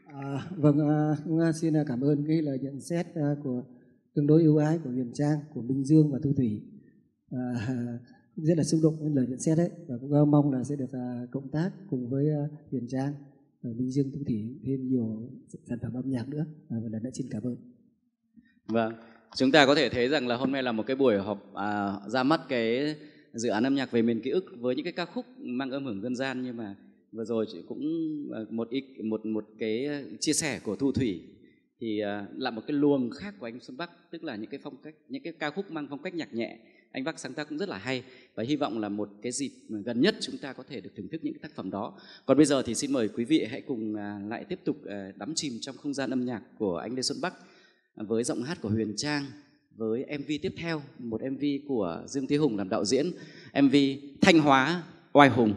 [SPEAKER 3] Xin cảm ơn cái lời nhận xét của tương đối ưu ái của Huyền Trang, của Minh Dương và Thu Thủy. Rất là xúc động với lời nhận xét đấy, và cũng mong là sẽ được cộng tác cùng với Huyền Trang, Minh Dương, Thu Thủy thêm nhiều sản phẩm âm nhạc nữa. Và lần nữa xin cảm ơn.
[SPEAKER 2] Vâng, chúng ta có thể thấy rằng là hôm nay là một cái buổi họp ra mắt cái dự án âm nhạc về miền ký ức với những cái ca khúc mang âm hưởng dân gian, nhưng mà vừa rồi cũng một cái chia sẻ của Thu Thủy thì là một cái luồng khác của anh Xuân Bắc, tức là những cái phong cách, những cái ca khúc mang phong cách nhạc nhẹ. Anh Bắc sáng tác cũng rất là hay, và hy vọng là một cái dịp gần nhất chúng ta có thể được thưởng thức những cái tác phẩm đó. Còn bây giờ thì xin mời quý vị hãy cùng lại tiếp tục đắm chìm trong không gian âm nhạc của anh Lê Xuân Bắc với giọng hát của Huyền Trang, với MV tiếp theo, một MV của Dương Thế Hùng làm đạo diễn, MV Thanh Hóa Oai Hùng.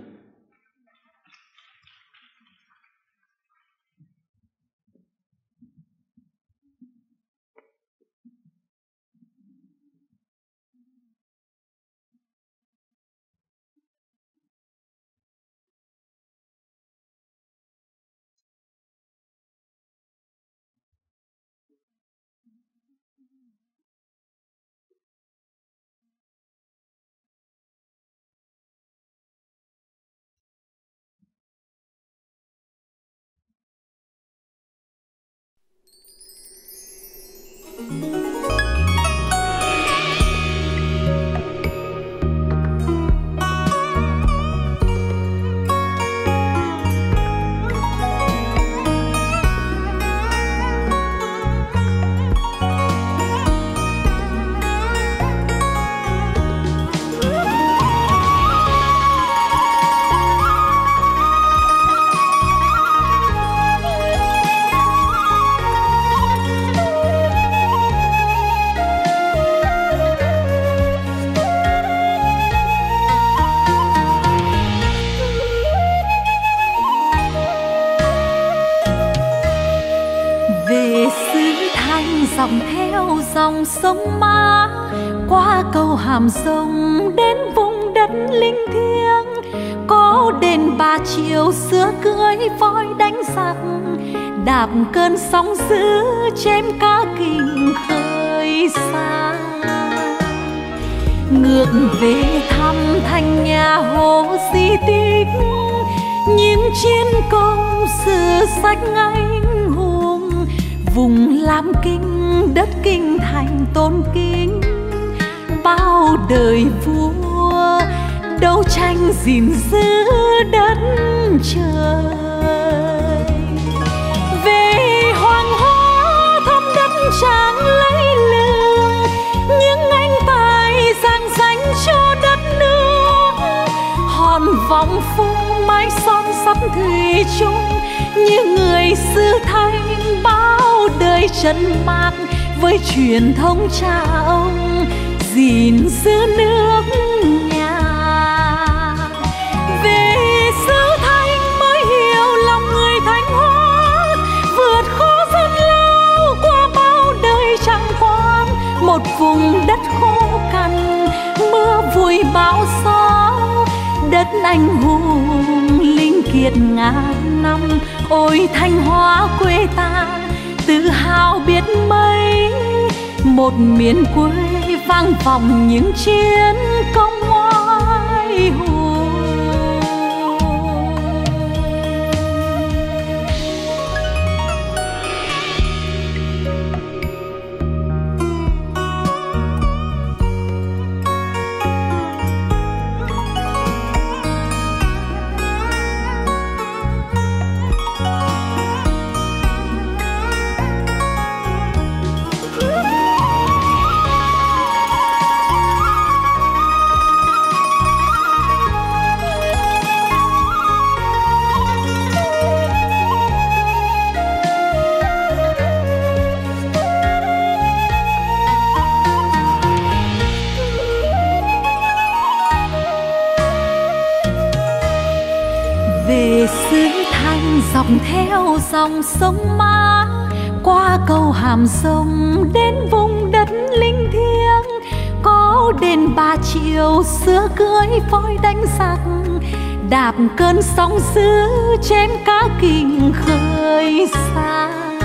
[SPEAKER 1] dòng theo dòng sông Mã, qua cầu Hàm Rồng đến vùng đất linh thiêng. Có đền Bà Triệu xưa cưỡi voi đánh giặc, đạp cơn sóng dữ chém cá kình khơi xa. Ngược về thăm thành nhà Hồ Di Tích, những chiến công sử sách anh hùng. Vùng Lam Kinh đất kinh thành tôn kính, bao đời vua đấu tranh gìn giữ đất trời. Về hoàng hóa thăm đất Tràng lấy lường, những anh tài dang dánh cho đất nước. Hòn vọng phu mái son sắt thủy chung, như người xưa Thanh bao đời chân mạc với truyền thống cha ông gìn giữ nước nhà. Về xứ Thanh mới hiểu lòng người Thanh Hóa, vượt khó gian lao qua bao đời chẳng quan. Một vùng đất khô cằn mưa vùi bão gió, đất anh hùng linh kiệt ngàn năm. Ôi Thanh Hóa quê ta tự hào biết mấy, một miền quê vang vọng những chiến công oai hùng. Về xứ Thanh dọc theo dòng sông Mã, qua cầu Hàm Rồng đến vùng đất linh thiêng. Có đền Bà Triệu xưa cưới voi đánh giặc, đạp cơn sóng dữ chém cá kình khơi xa.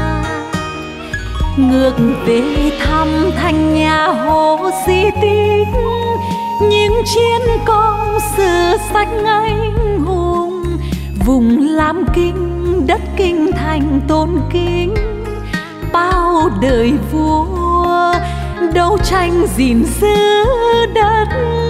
[SPEAKER 1] Ngược về thăm thành nhà Hồ di tích, những chiến công sử sách anh hùng. Vùng Lam Kinh đất kinh thành tôn kính, bao đời vua đấu tranh gìn giữ đất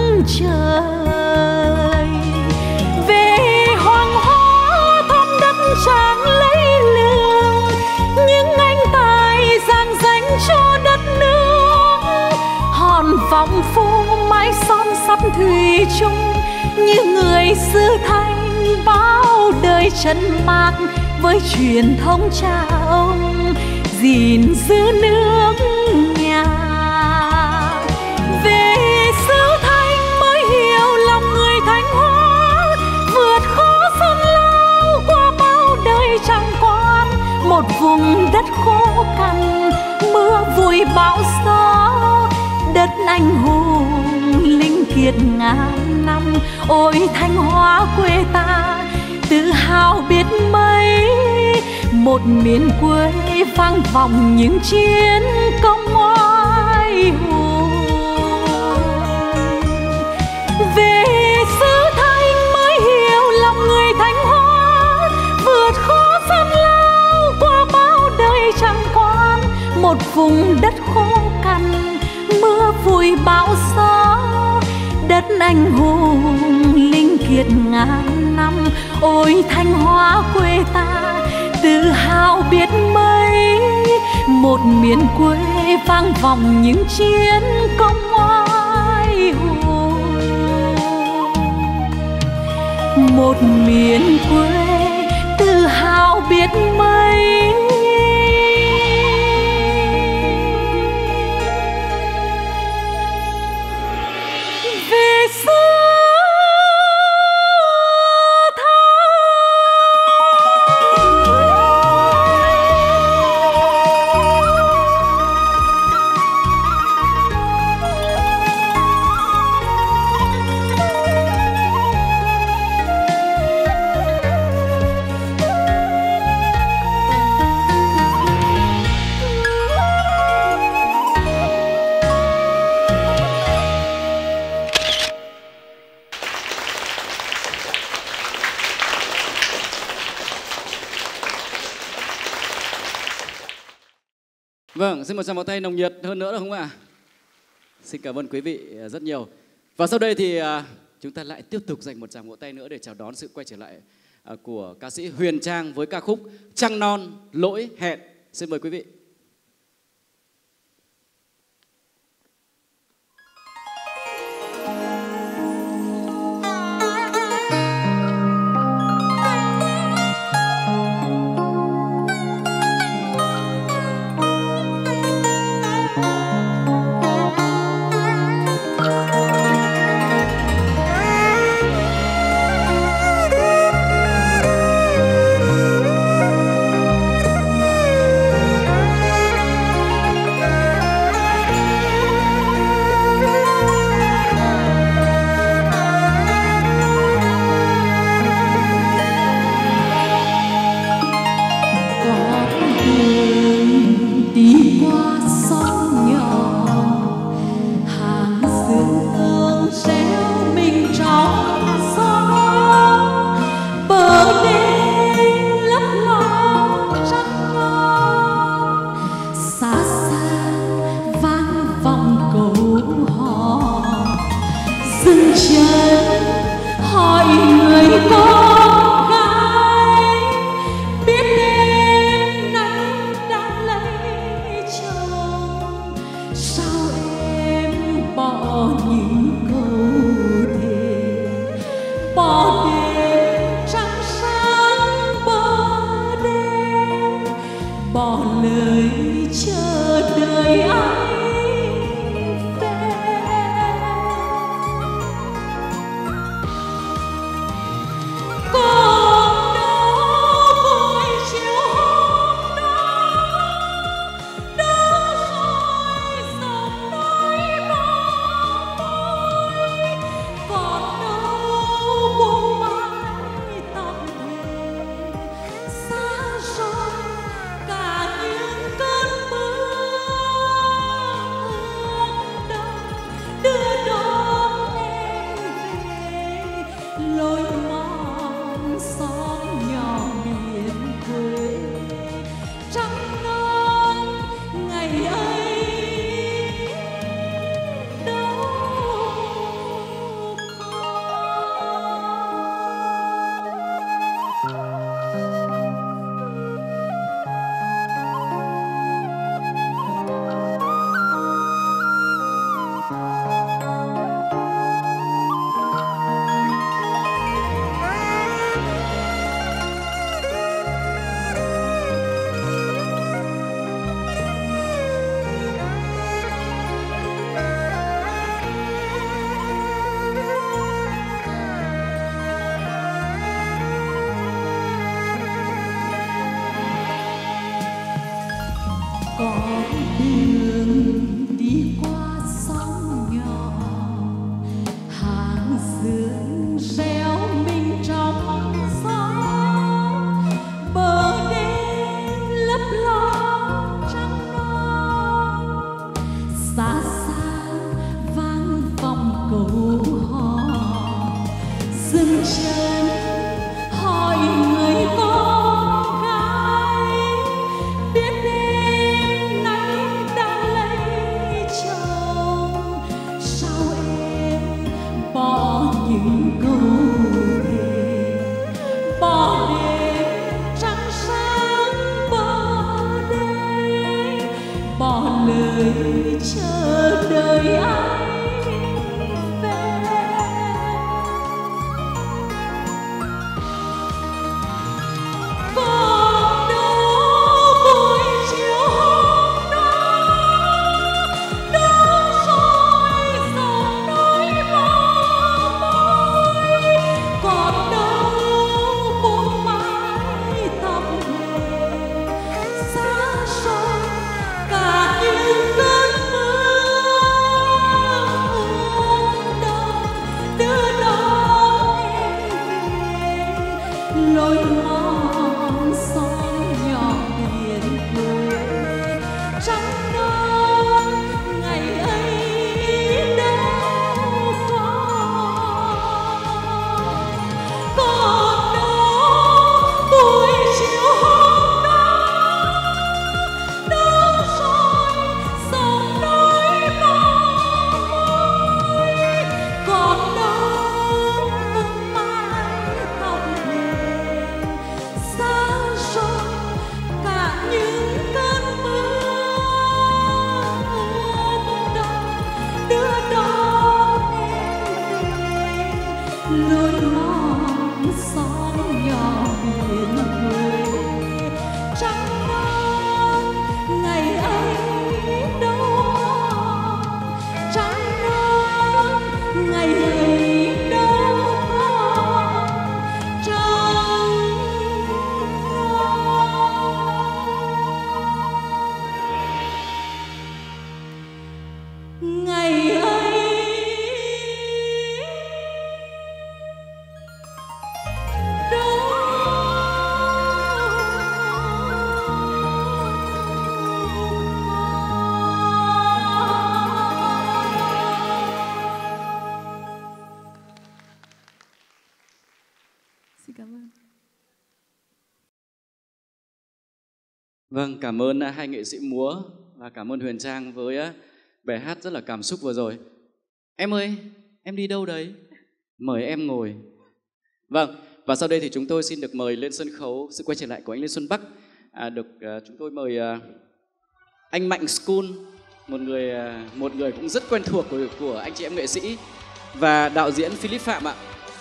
[SPEAKER 1] trời. Về hoàng hóa thăm đất Tràng lấy lường, những anh tài dang dánh cho đất nước. Hòn vọng phu mái son sắt thủy chung, như người xưa Thanh bao đời chân mạc với truyền thống cha ông gìn giữ nước nhà. Về xứ Thanh mới hiểu lòng người Thanh Hóa, vượt khó gian lao qua bao đời chẳng quan. Một vùng đất khô cằn mưa vùi bão gió, đất anh hùng linh kiệt ngàn năm. Ôi Thanh Hóa quê ta tự hào biết mấy, một miền quê vang vọng những chiến công oai hùng. Về xứ Thanh mới hiểu lòng người Thanh Hóa, vượt khó gian lao qua bao đời chẳng quan. Một vùng đất khô cằn mưa vùi bão gió, đất anh hùng linh kiệt ngàn năm. Ôi Thanh Hóa quê ta tự hào biết mấy, một miền quê vang vọng những chiến công oai hùng. Một miền quê tự hào biết mấy.
[SPEAKER 2] Vâng, xin một tràng pháo tay nồng nhiệt hơn nữa được không ạ? Xin cảm ơn quý vị rất nhiều. Và sau đây thì chúng chúng ta lại tiếp tục dành một tràng vỗ tay nữa để chào đón sự quay trở lại của ca sĩ Huyền Trang với ca khúc Trăng Non Lỗi Hẹn. Xin mời quý vị.
[SPEAKER 1] những câu luôn mong sóng nhỏ biển Huế. Trăng non ngày ấy đâu có, trăng non ngày ấy đâu có, trăng non ngày ấy
[SPEAKER 2] Vâng, cảm ơn hai nghệ sĩ múa và cảm ơn Huyền Trang với bài hát rất là cảm xúc vừa rồi. Em ơi, em đi đâu đấy? Mời em ngồi. Vâng, và sau đây thì chúng tôi xin được mời lên sân khấu sự quay trở lại của anh Lê Xuân Bắc. Chúng tôi mời anh Mạnh School, một người cũng rất quen thuộc của anh chị em nghệ sĩ, và đạo diễn Philip Phạm ạ.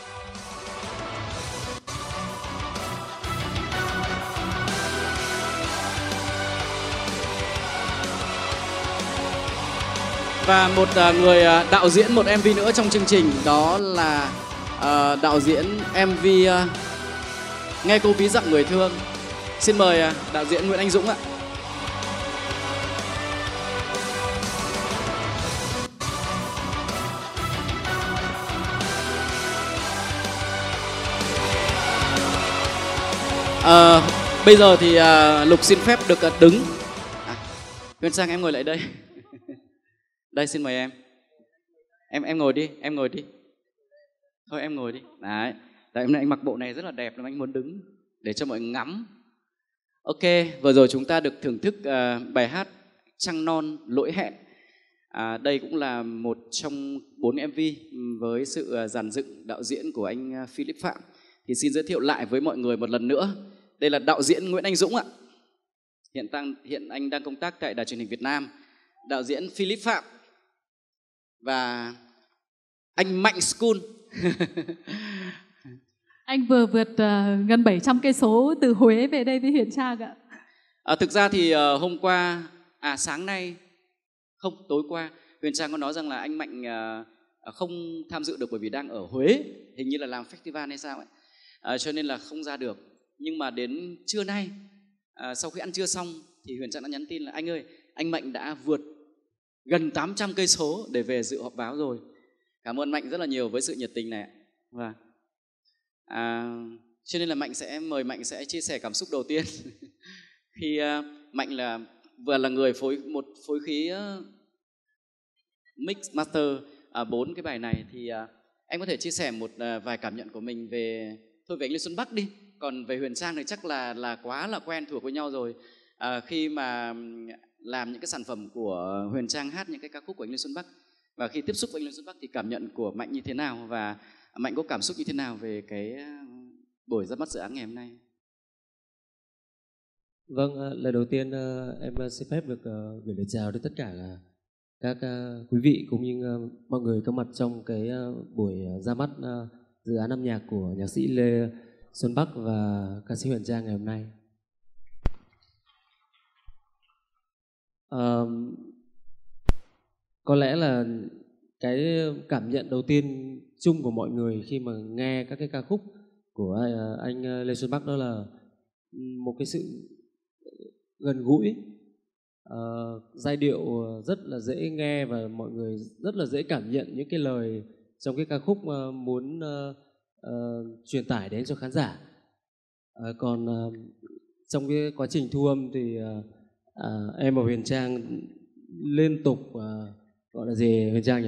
[SPEAKER 2] Và một người đạo diễn một MV nữa trong chương trình, đó là đạo diễn MV Nghe Câu Ví Dặm Người Thương. Xin mời đạo diễn Nguyễn Anh Dũng ạ. Bây giờ thì Lục xin phép được đứng. Huyền Trang em ngồi lại đây. Đây, xin mời em. Em ngồi đi, em ngồi đi. Thôi em ngồi đi. Đấy. Tại hôm nay anh mặc bộ này rất là đẹp nên anh muốn đứng để cho mọi người ngắm. Ok, vừa rồi chúng ta được thưởng thức bài hát Trăng Non Lỗi Hẹn. Đây cũng là một trong 4 MV với sự dàn dựng đạo diễn của anh Philip Phạm. Thì xin giới thiệu lại với mọi người một lần nữa. Đây là đạo diễn Nguyễn Anh Dũng ạ. Hiện anh đang công tác tại Đài Truyền hình Việt Nam. Đạo diễn Philip Phạm và anh Mạnh School.
[SPEAKER 7] Anh vừa vượt gần 700 cây số từ Huế về đây với Huyền Trang ạ.
[SPEAKER 2] Thực ra thì hôm qua, sáng nay, không, tối qua, Huyền Trang có nói rằng là anh Mạnh không tham dự được bởi vì đang ở Huế, hình như là làm festival hay sao ấy, cho nên là không ra được. Nhưng mà đến trưa nay, sau khi ăn trưa xong thì Huyền Trang đã nhắn tin là anh ơi, anh Mạnh đã vượt gần 800 cây số để về dự họp báo rồi. Cảm ơn Mạnh rất là nhiều với sự nhiệt tình này. Và cho nên là mời Mạnh sẽ chia sẻ cảm xúc đầu tiên. Khi Mạnh vừa là người một phối khí mix master 4 cái bài này, thì anh có thể chia sẻ một vài cảm nhận của mình về anh Lê Xuân Bắc đi. Còn về Huyền Trang thì chắc là quá là quen thuộc với nhau rồi. Khi mà làm những cái sản phẩm của Huyền Trang, hát những cái ca khúc của anh Lê Xuân Bắc, và khi tiếp xúc với anh Lê Xuân Bắc thì cảm nhận của Mạnh như thế nào, và Mạnh có cảm xúc như thế nào về cái buổi ra mắt dự án ngày hôm nay?
[SPEAKER 8] Vâng, lời đầu tiên em xin phép được gửi lời chào đến tất cả các quý vị cũng như mọi người có mặt trong cái buổi ra mắt dự án âm nhạc của nhạc sĩ Lê Xuân Bắc và ca sĩ Huyền Trang ngày hôm nay. Có lẽ là cái cảm nhận đầu tiên chung của mọi người khi mà nghe các cái ca khúc của anh Lê Xuân Bắc đó là một cái sự gần gũi, giai điệu rất là dễ nghe và mọi người rất là dễ cảm nhận những cái lời trong cái ca khúc muốn truyền tải đến cho khán giả. Còn trong cái quá trình thu âm thì em và Huyền Trang liên tục gọi là gì Huyền Trang nhỉ?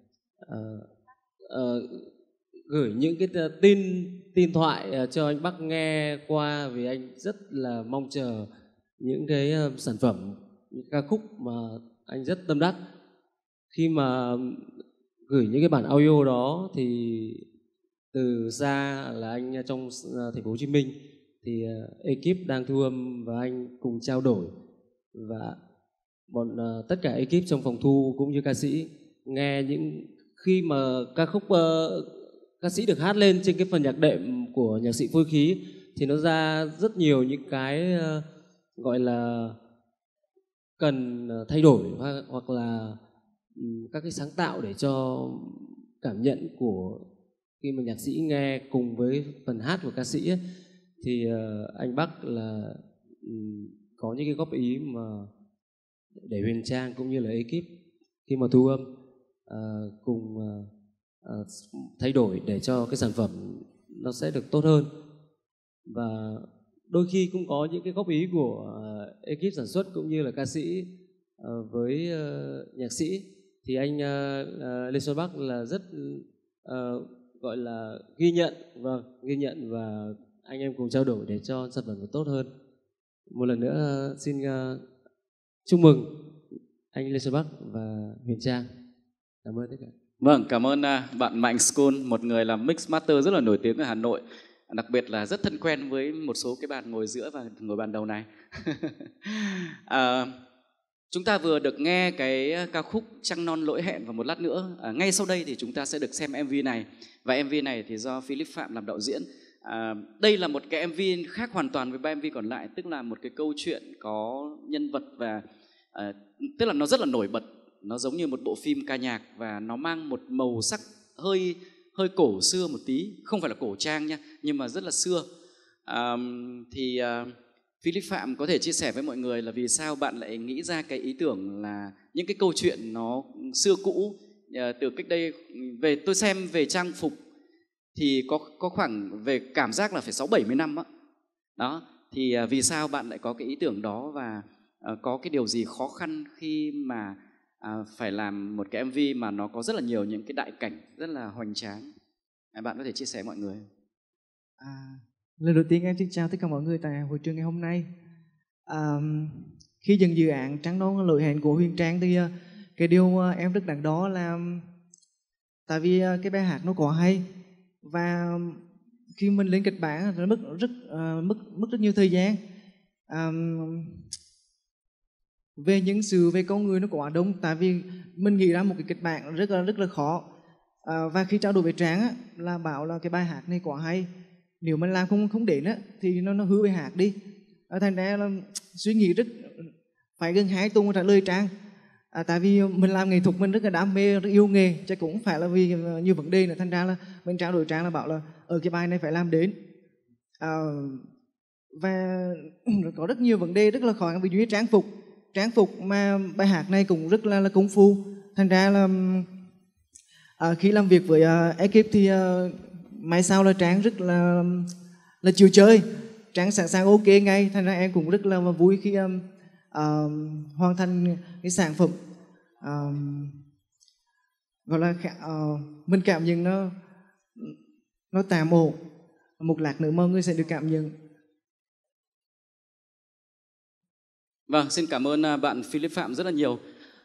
[SPEAKER 8] Gửi những cái tin thoại cho anh Bắc nghe qua, vì anh rất là mong chờ những cái sản phẩm, những ca khúc mà anh rất tâm đắc. Khi mà gửi những cái bản audio đó thì từ xa là anh trong thành phố Hồ Chí Minh thì ekip đang thu âm và anh cùng trao đổi, và tất cả ekip trong phòng thu cũng như ca sĩ nghe khi mà ca khúc ca sĩ được hát lên trên cái phần nhạc đệm của nhạc sĩ phối khí thì nó ra rất nhiều những cái gọi là cần thay đổi hoặc là các cái sáng tạo để cho cảm nhận của khi mà nhạc sĩ nghe cùng với phần hát của ca sĩ ấy, thì anh Bắc là có những cái góp ý mà để Huyền Trang cũng như là ekip khi mà thu âm cùng thay đổi để cho cái sản phẩm nó sẽ được tốt hơn. Và đôi khi cũng có những cái góp ý của ekip sản xuất cũng như là ca sĩ với nhạc sĩ, thì anh Lê Xuân Bắc là rất gọi là ghi nhận và anh em cùng trao đổi để cho sản phẩm tốt hơn. Một lần nữa xin chúc mừng anh Lê Xuân Bắc và Huyền Trang. Cảm ơn tất cả.
[SPEAKER 2] Vâng, cảm ơn bạn Mạnh School, một người làm mix master rất là nổi tiếng ở Hà Nội, đặc biệt là rất thân quen với một số cái bạn ngồi giữa và ngồi bàn đầu này. Chúng ta vừa được nghe cái ca khúc Trăng Non Lỗi Hẹn, và một lát nữa ngay sau đây thì chúng ta sẽ được xem MV này. Và MV này thì do Philip Phạm làm đạo diễn. Đây là một cái MV khác hoàn toàn với 3 MV còn lại, tức là một cái câu chuyện có nhân vật và tức là nó rất là nổi bật, nó giống như một bộ phim ca nhạc và nó mang một màu sắc hơi cổ xưa một tí, không phải là cổ trang nha, nhưng mà rất là xưa. Philip Phạm có thể chia sẻ với mọi người là vì sao bạn lại nghĩ ra cái ý tưởng là những cái câu chuyện nó xưa cũ, từ cách đây về tôi xem về trang phục thì có khoảng về cảm giác là phải 6-70 năm đó. Thì vì sao bạn lại có cái ý tưởng đó, và có cái điều gì khó khăn khi mà phải làm một cái MV mà nó có rất là nhiều những cái đại cảnh rất là hoành tráng? Bạn có thể chia sẻ mọi người.
[SPEAKER 9] Lần đầu tiên em xin chào tất cả mọi người tại hội trường ngày hôm nay. Khi dừng dự án Trăng Non Lỗi Hẹn của Huyền Trang thì cái điều em rất đắn đo là tại vì cái bài hát nó quá hay, và khi mình lên kịch bản nó mất rất nhiều thời gian. Về nhân sự, về con người nó quá đông, tại vì mình nghĩ ra một cái kịch bản rất là khó. Và khi trao đổi với Trang á, là bảo là cái bài hát này quá hay, nếu mình làm không đến á thì nó hư bài hát đi. Thành ra là suy nghĩ phải gần 2 tuần trả lời Trang. Tại vì mình làm nghệ thuật, mình rất là đam mê, rất yêu nghề, chứ cũng phải là vì nhiều vấn đề nữa. Thành ra là mình trao đổi Trang là bảo là cái bài này phải làm đến. Và có rất nhiều vấn đề rất là khó, ví dụ như trang phục mà bài hát này cũng rất là công phu. Thành ra là khi làm việc với ekip thì may sao là Trang rất là chịu chơi, Trang sẵn sàng ok ngay. Thành ra em cũng rất là vui khi hoàn thành cái sản phẩm. Gọi là mình cảm nhận nó tạm ổn. Một lát nữa mọi người sẽ được cảm nhận.
[SPEAKER 2] Vâng, xin cảm ơn bạn Philip Phạm rất là nhiều.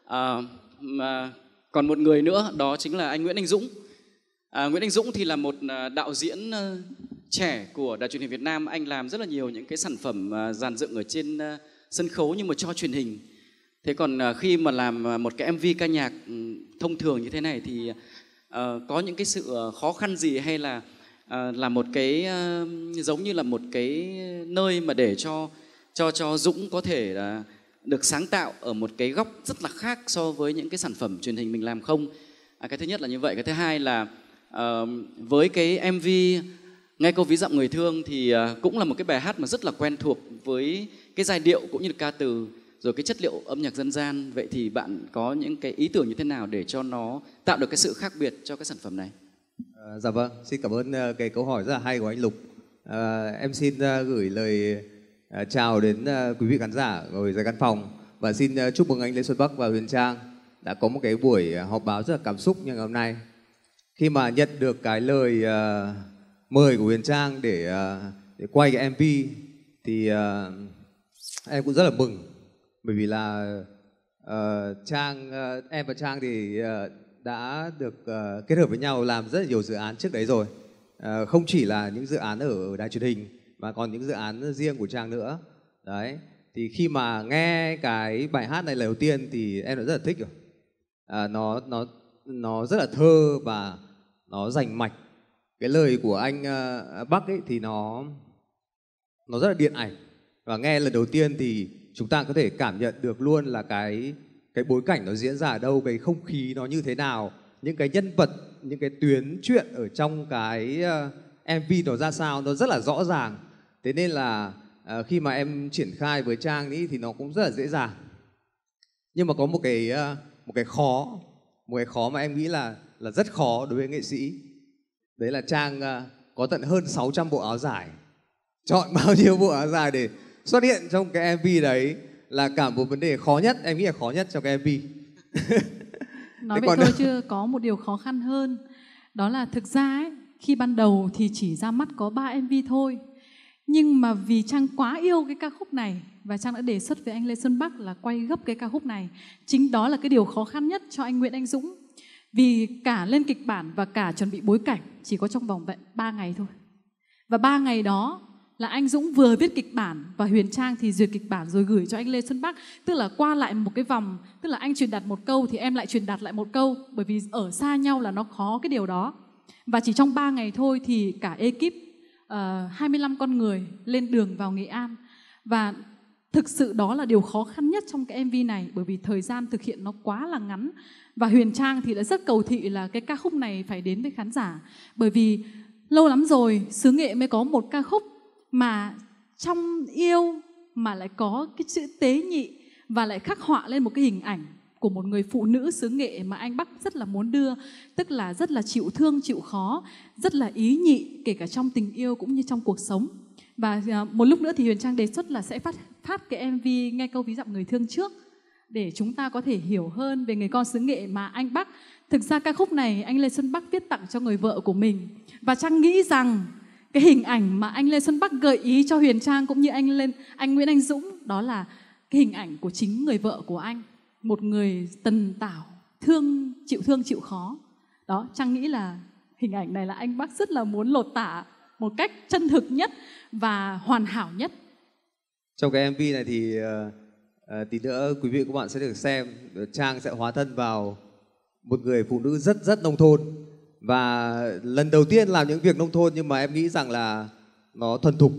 [SPEAKER 2] Còn một người nữa đó chính là anh Nguyễn Anh Dũng. Nguyễn Anh Dũng thì là một đạo diễn trẻ của Đài Truyền hình Việt Nam. Anh làm rất là nhiều những cái sản phẩm dàn dựng ở trên sân khấu nhưng mà cho truyền hình. Thế còn khi mà làm một cái MV ca nhạc thông thường như thế này thì có những cái sự khó khăn gì, hay là một cái giống như là một cái nơi mà để cho Dũng có thể được sáng tạo ở một cái góc rất là khác so với những cái sản phẩm truyền hình mình làm không? Cái thứ nhất là như vậy. Cái thứ hai là với cái MV Nghe Câu Ví Dặm Người Thương thì cũng là một cái bài hát mà rất là quen thuộc với cái giai điệu cũng như là ca từ, rồi cái chất liệu âm nhạc dân gian. Vậy thì bạn có những cái ý tưởng như thế nào để cho nó tạo được cái sự khác biệt cho cái sản phẩm này?
[SPEAKER 10] Dạ vâng, xin cảm ơn cái câu hỏi rất là hay của anh Lục. Em xin gửi lời chào đến quý vị khán giả ngồi dưới căn phòng, và xin chúc mừng anh Lê Xuân Bắc và Huyền Trang đã có một cái buổi họp báo rất là cảm xúc như ngày hôm nay. Khi mà nhận được cái lời mời của Huyền Trang để quay cái MV thì em cũng rất là mừng, bởi vì là em và Trang thì đã được kết hợp với nhau làm rất là nhiều dự án trước đấy rồi. Không chỉ là những dự án ở đài truyền hình mà còn những dự án riêng của Trang nữa. Đấy, thì khi mà nghe cái bài hát này lần đầu tiên thì em đã rất là thích rồi. Nó rất là thơ và nó rành mạch, cái lời của anh Bắc ấy thì nó rất là điện ảnh, và nghe lần đầu tiên thì chúng ta có thể cảm nhận được luôn là cái bối cảnh nó diễn ra ở đâu, cái không khí nó như thế nào, những cái nhân vật, những cái tuyến truyện ở trong cái MV nó ra sao, nó rất là rõ ràng. Thế nên là khi mà em triển khai với Trang ý thì nó cũng rất là dễ dàng. Nhưng mà có một cái khó mà em nghĩ là rất khó đối với nghệ sĩ. Đấy là Trang có tận hơn 600 bộ áo dài. Chọn bao nhiêu bộ áo dài để xuất hiện trong cái MV đấy là cả một vấn đề khó nhất, em nghĩ là khó nhất trong cái MV.
[SPEAKER 7] Nói vậy thôi chứ có một điều khó khăn hơn. Đó là thực ra ấy, khi ban đầu thì chỉ ra mắt có 3 MV thôi. Nhưng mà vì Trang quá yêu cái ca khúc này và Trang đã đề xuất với anh Lê Xuân Bắc là quay gấp cái ca khúc này. Chính đó là cái điều khó khăn nhất cho anh Nguyễn Anh Dũng. Vì cả lên kịch bản và cả chuẩn bị bối cảnh chỉ có trong vòng 3 ngày thôi. Và 3 ngày đó là anh Dũng vừa viết kịch bản và Huyền Trang thì duyệt kịch bản rồi gửi cho anh Lê Xuân Bắc. Tức là qua lại một cái vòng, tức là anh truyền đạt một câu thì em lại truyền đạt lại một câu. Bởi vì ở xa nhau là nó khó cái điều đó. Và chỉ trong 3 ngày thôi thì cả ekip 25 con người lên đường vào Nghệ An. Và thực sự đó là điều khó khăn nhất trong cái MV này, bởi vì thời gian thực hiện nó quá là ngắn. Và Huyền Trang thì đã rất cầu thị là cái ca khúc này phải đến với khán giả. Bởi vì lâu lắm rồi xứ Nghệ mới có một ca khúc mà trong yêu mà lại có cái chữ tế nhị và lại khắc họa lên một cái hình ảnh của một người phụ nữ xứ Nghệ mà anh Bắc rất là muốn đưa. Tức là rất là chịu thương, chịu khó, rất là ý nhị, kể cả trong tình yêu cũng như trong cuộc sống. Và một lúc nữa thì Huyền Trang đề xuất là sẽ phát cái MV Nghe Câu Ví Dặm Người Thương trước, để chúng ta có thể hiểu hơn về người con xứ Nghệ mà anh Bắc. Thực ra ca khúc này anh Lê Xuân Bắc viết tặng cho người vợ của mình. Và Trang nghĩ rằng cái hình ảnh mà anh Lê Xuân Bắc gợi ý cho Huyền Trang cũng như anh Nguyễn Anh Dũng, đó là cái hình ảnh của chính người vợ của anh. Một người tần tảo, chịu thương, chịu khó. Đó, Trang nghĩ là hình ảnh này là anh Bắc rất là muốn lột tả một cách chân thực nhất và hoàn hảo nhất.
[SPEAKER 10] Trong cái MV này thì tí nữa quý vị và các bạn sẽ được xem Trang sẽ hóa thân vào một người phụ nữ rất rất nông thôn. Và lần đầu tiên làm những việc nông thôn, nhưng mà em nghĩ rằng là nó thuần thục.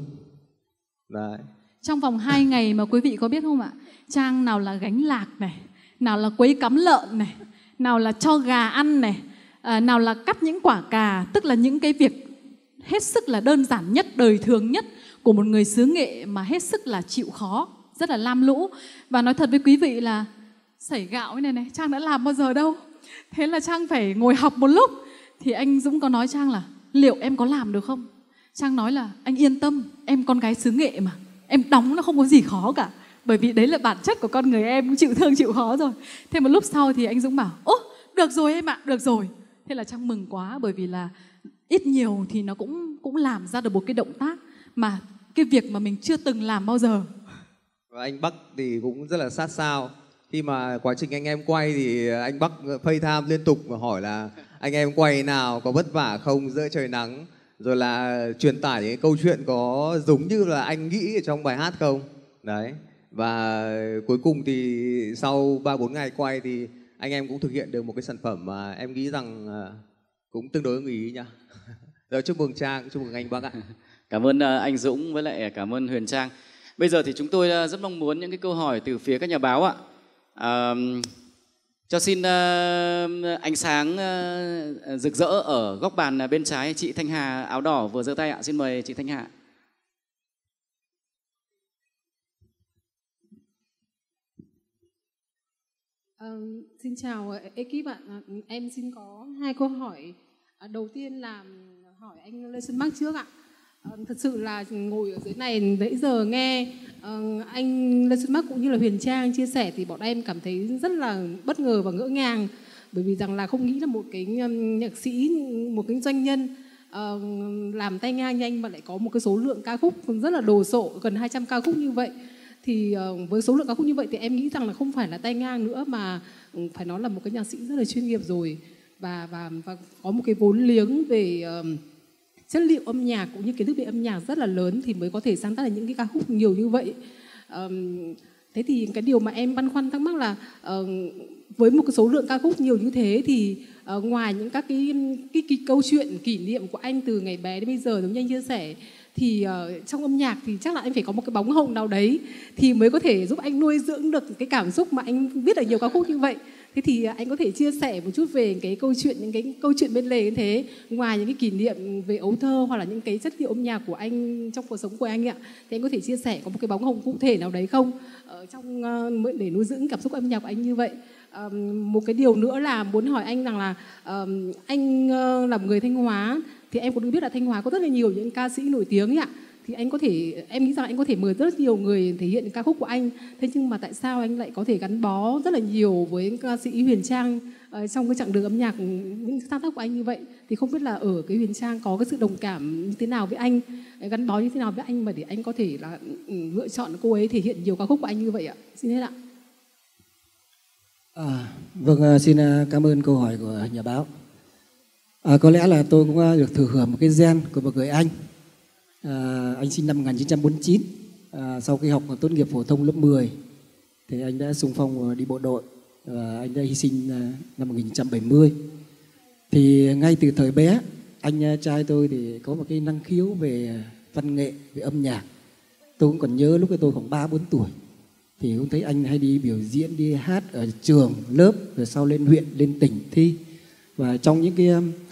[SPEAKER 10] Đấy.
[SPEAKER 7] Trong vòng 2 ngày mà quý vị có biết không ạ? Trang nào là gánh lạc này, nào là quấy cắm lợn này, nào là cho gà ăn này, nào là cắt những quả cà. Tức là những cái việc hết sức là đơn giản nhất, đời thường nhất của một người xứ Nghệ mà hết sức là chịu khó, rất là lam lũ. Và nói thật với quý vị là sảy gạo này Trang đã làm bao giờ đâu. Thế là Trang phải ngồi học một lúc. Thì anh Dũng có nói Trang là liệu em có làm được không? Trang nói là anh yên tâm, em con gái xứ Nghệ mà, em đóng nó không có gì khó cả. Bởi vì đấy là bản chất của con người em, chịu thương chịu khó rồi. Thế một lúc sau thì anh Dũng bảo ố được rồi em ạ, được rồi. Thế là Trang mừng quá, bởi vì là ít nhiều thì nó cũng làm ra được một cái động tác mà cái việc mà mình chưa từng làm bao giờ.
[SPEAKER 10] Và anh Bắc thì cũng rất là sát sao. Khi mà quá trình anh em quay thì anh Bắc FaceTime liên tục và hỏi là anh em quay nào, có vất vả không giữa trời nắng, rồi là truyền tải những câu chuyện có giống như là anh nghĩ ở trong bài hát không. Đấy. Và cuối cùng thì sau 3-4 ngày quay thì anh em cũng thực hiện được một cái sản phẩm mà em nghĩ rằng cũng tương đối ưng ý nha. Rồi chúc mừng Trang, chúc mừng anh Bắc ạ.
[SPEAKER 2] Cảm ơn anh Dũng với lại cảm ơn Huyền Trang. Bây giờ thì chúng tôi rất mong muốn những cái câu hỏi từ phía các nhà báo ạ. Cho xin ánh sáng rực rỡ ở góc bàn bên trái, chị Thanh Hà áo đỏ vừa giơ tay ạ. Xin mời chị Thanh Hà.
[SPEAKER 11] Xin chào ekip ạ. Em xin có 2 câu hỏi. Đầu tiên là hỏi anh Lê Xuân Bắc trước ạ. Thật sự là ngồi ở dưới này nãy giờ nghe anh Lê Xuân Bắc cũng như là Huyền Trang chia sẻ thì bọn em cảm thấy rất là bất ngờ và ngỡ ngàng, bởi vì rằng là không nghĩ là một cái nhạc sĩ, một cái doanh nhân làm tay ngang như anh mà lại có một cái số lượng ca khúc rất là đồ sộ, gần 200 ca khúc như vậy. Thì với số lượng ca khúc như vậy thì em nghĩ rằng là không phải là tay ngang nữa, mà phải nói là một cái nhạc sĩ rất là chuyên nghiệp rồi, và có một cái vốn liếng về chất liệu âm nhạc cũng như kiến thức về âm nhạc rất là lớn thì mới có thể sáng tác được những cái ca khúc nhiều như vậy. Thế thì cái điều mà em băn khoăn thắc mắc là với một cái số lượng ca khúc nhiều như thế thì ngoài những các cái câu chuyện kỷ niệm của anh từ ngày bé đến bây giờ giống như anh chia sẻ, thì trong âm nhạc thì chắc là anh phải có một cái bóng hồng nào đấy thì mới có thể giúp anh nuôi dưỡng được cái cảm xúc mà anh viết được nhiều ca khúc như vậy. Thế thì anh có thể chia sẻ một chút về cái câu chuyện, những cái câu chuyện bên lề như thế, ngoài những cái kỷ niệm về ấu thơ hoặc là những cái chất liệu âm nhạc của anh trong cuộc sống của anh ạ, thì anh có thể chia sẻ có một cái bóng hồng cụ thể nào đấy không trong để nuôi dưỡng cảm xúc âm nhạc của anh như vậy. Một cái điều nữa là muốn hỏi anh rằng là anh là một người Thanh Hóa, thì em cũng được biết là Thanh Hóa có rất là nhiều những ca sĩ nổi tiếng ấy ạ. Thì anh có thể, em nghĩ rằng anh có thể mời rất nhiều người thể hiện ca khúc của anh. Thế nhưng mà tại sao anh lại có thể gắn bó rất là nhiều với ca sĩ Huyền Trang trong cái chặng đường âm nhạc, những sáng tác của anh như vậy? Thì không biết là ở cái Huyền Trang có cái sự đồng cảm như thế nào với anh, gắn bó như thế nào với anh mà để anh có thể là lựa chọn cô ấy thể hiện nhiều ca khúc của anh như vậy ạ? Xin hết ạ.
[SPEAKER 3] Vâng, xin cảm ơn câu hỏi của nhà báo. Có lẽ là tôi cũng được thừa hưởng một cái gen của một người anh. Anh sinh năm 1949. Sau khi học tốt nghiệp phổ thông lớp 10 thì anh đã xung phong đi bộ đội. Anh đã hy sinh năm 1970. Thì ngay từ thời bé, anh trai tôi thì có một cái năng khiếu về văn nghệ, về âm nhạc. Tôi cũng còn nhớ lúc tôi khoảng 3-4 tuổi thì cũng thấy anh hay đi biểu diễn, đi hát ở trường, lớp, rồi sau lên huyện, lên tỉnh thi. Và trong những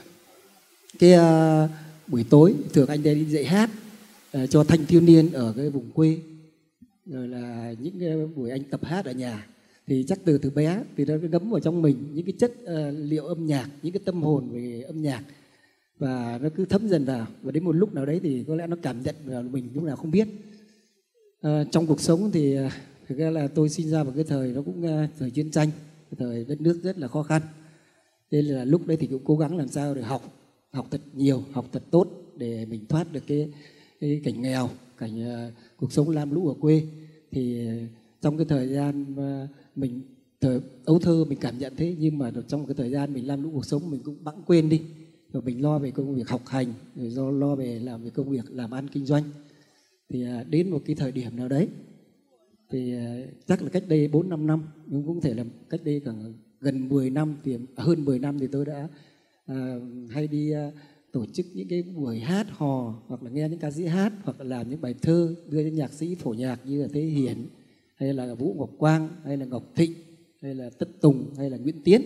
[SPEAKER 3] cái buổi tối thường anh đi dạy hát cho thanh thiếu niên ở cái vùng quê, rồi là những cái buổi anh tập hát ở nhà. Thì chắc từ bé thì nó ngấm vào trong mình những cái chất liệu âm nhạc, những cái tâm hồn về âm nhạc, và nó cứ thấm dần vào. Và đến một lúc nào đấy thì có lẽ nó cảm nhận vào mình lúc nào không biết. Trong cuộc sống thì thực ra là tôi sinh ra vào cái thời nó cũng thời chiến tranh, cái thời đất nước rất là khó khăn. Nên là lúc đấy thì cũng cố gắng làm sao để học thật nhiều, học thật tốt để mình thoát được cái cảnh nghèo, cảnh cuộc sống lam lũ ở quê. Thì trong cái thời gian mình thời ấu thơ mình cảm nhận thế, nhưng mà trong cái thời gian mình lam lũ cuộc sống mình cũng bẵng quên đi, rồi mình lo về công việc học hành, rồi lo về làm về công việc làm ăn kinh doanh. Thì đến một cái thời điểm nào đấy thì chắc là cách đây 4-5 năm, nhưng cũng thể là cách đây khoảng gần 10 năm, thì hơn 10 năm thì tôi đã hay đi tổ chức những cái buổi hát hò, hoặc là nghe những ca sĩ hát, hoặc là làm những bài thơ đưa cho nhạc sĩ phổ nhạc như là Thế Hiển, hay là Vũ Ngọc Quang, hay là Ngọc Thịnh, hay là Tất Tùng, hay là Nguyễn Tiến.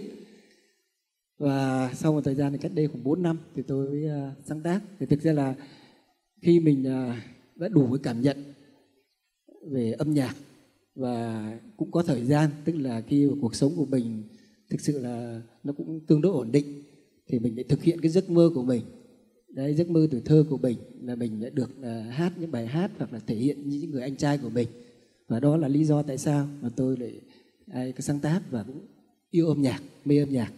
[SPEAKER 3] Và sau một thời gian thì cách đây khoảng 4 năm thì tôi mới sáng tác. Thì thực ra là khi mình đã đủ cái cảm nhận về âm nhạc và cũng có thời gian, tức là khi cuộc sống của mình thực sự là nó cũng tương đối ổn định, thì mình để thực hiện cái giấc mơ của mình. Đấy, giấc mơ tuổi thơ của mình là mình đã được hát những bài hát hoặc là thể hiện như những người anh trai của mình. Và đó là lý do tại sao mà tôi lại cái sáng tác và cũng yêu âm nhạc, mê âm nhạc.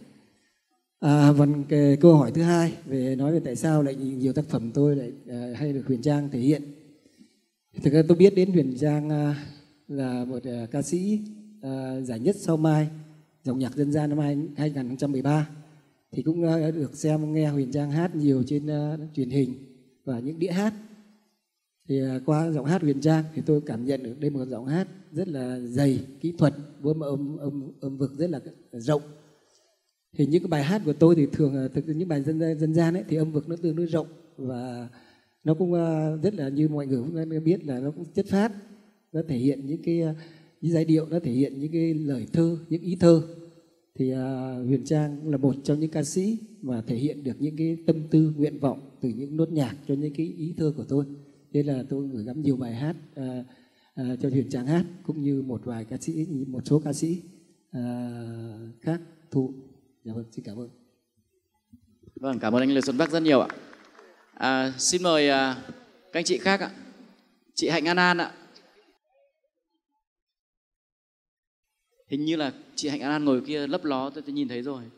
[SPEAKER 3] Còn cái câu hỏi thứ hai về nói về tại sao lại nhiều tác phẩm tôi lại hay được Huyền Trang thể hiện. Thực ra tôi biết đến Huyền Trang là một ca sĩ giải nhất Sao Mai dòng nhạc dân gian năm 2013. Thì cũng được xem nghe Huyền Trang hát nhiều trên truyền hình và những đĩa hát. Thì qua giọng hát Huyền Trang thì tôi cảm nhận được đây một giọng hát rất là dày kỹ thuật, với một âm vực rất là rộng. Thì những cái bài hát của tôi thì thường những bài dân gian ấy thì âm vực nó tương đối rộng, và nó cũng rất là như mọi người cũng biết là nó cũng chất phát, nó thể hiện những cái giai điệu, nó thể hiện những cái lời thơ, những ý thơ. Thì Huyền Trang là một trong những ca sĩ mà thể hiện được những cái tâm tư, nguyện vọng từ những nốt nhạc cho những cái ý thơ của tôi. Nên là tôi gửi gắm nhiều bài hát cho Huyền Trang hát, cũng như một số ca sĩ khác thu. Dạ vâng, xin cảm ơn.
[SPEAKER 2] Vâng, cảm ơn anh Lê Xuân Bắc rất nhiều ạ. Xin mời các anh chị khác ạ. Chị Hạnh An An ạ. Hình như là chị Hạnh An An ngồi kia lấp ló, tôi nhìn thấy rồi.